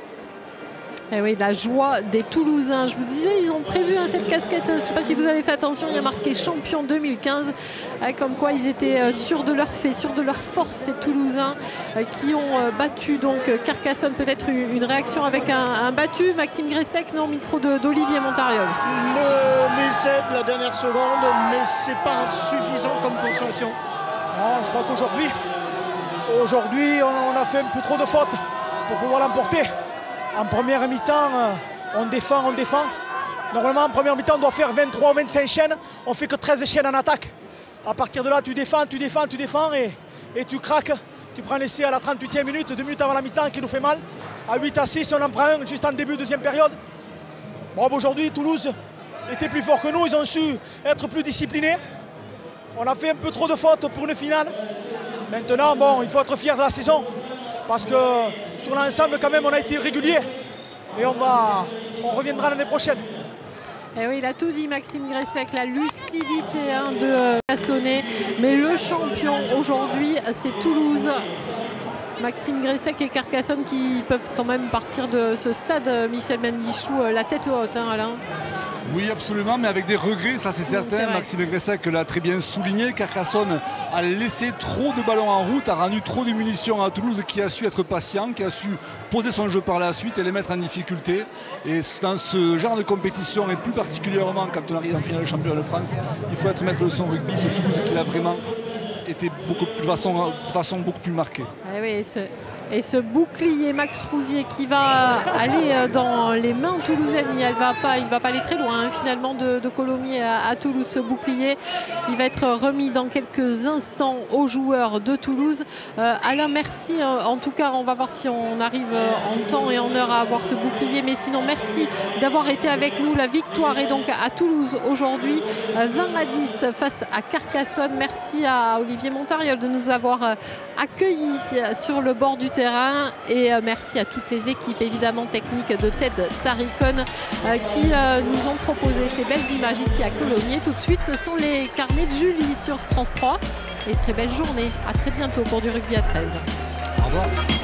Et oui, la joie des Toulousains. Je vous disais, ils ont prévu cette casquette. Je ne sais pas si vous avez fait attention, il y a marqué champion 2015. Comme quoi ils étaient sûrs de leur fait, sûrs de leur force, ces Toulousains qui ont battu donc Carcassonne. Peut-être une réaction avec un battu. Maxime Gressec, non, micro d'Olivier Montariol. L'essai de la dernière seconde, mais c'est pas suffisant comme consolation. Non, je crois qu'aujourd'hui, on a fait un peu trop de fautes pour pouvoir l'emporter. En première mi-temps, on défend. Normalement, en première mi-temps, on doit faire 23 ou 25 chaînes. On fait que 13 chaînes en attaque. À partir de là, tu défends et tu craques. Tu prends l'essai à la 38e minute, 2 minutes avant la mi-temps qui nous fait mal. À 8 à 6, on en prend un juste en début de deuxième période. Bon, aujourd'hui, Toulouse était plus fort que nous. Ils ont su être plus disciplinés. On a fait un peu trop de fautes pour une finale. Maintenant, bon, il faut être fier de la saison. Parce que sur l'ensemble, quand même, on a été régulier. Et on reviendra l'année prochaine. Et oui, il a tout dit, Maxime Gressec, la lucidité de Cassonnet. Mais le champion aujourd'hui, c'est Toulouse. Maxime Gressec et Carcassonne qui peuvent quand même partir de ce stade, Michel Bendichou, la tête haute, Alain. Oui, absolument, mais avec des regrets, ça c'est certain. Maxime Gressec l'a très bien souligné. Carcassonne a laissé trop de ballons en route, a rendu trop de munitions à Toulouse, qui a su être patient, qui a su poser son jeu par la suite et les mettre en difficulté. Et dans ce genre de compétition, et plus particulièrement quand on arrive en finale de championnat de France, il faut être maître de son rugby. C'est Toulouse qui l'a vraiment été de façon beaucoup plus marquée. Oui, Et ce bouclier Max Rousier qui va aller dans les mains toulousaines, il ne va pas aller très loin finalement de Colomiers à Toulouse. Ce bouclier, il va être remis dans quelques instants aux joueurs de Toulouse. Alain, merci. En tout cas, on va voir si on arrive en temps et en heure à avoir ce bouclier. Mais sinon, merci d'avoir été avec nous. La victoire est donc à Toulouse aujourd'hui, 20-10 face à Carcassonne. Merci à Olivier Montariol de nous avoir accueillis sur le bord du terrain. Et merci à toutes les équipes évidemment techniques de Ted Taricon qui nous ont proposé ces belles images ici à Colomiers. Tout de suite, ce sont les carnets de Julie sur France 3. Et très belle journée. À très bientôt pour du rugby à 13. Au revoir.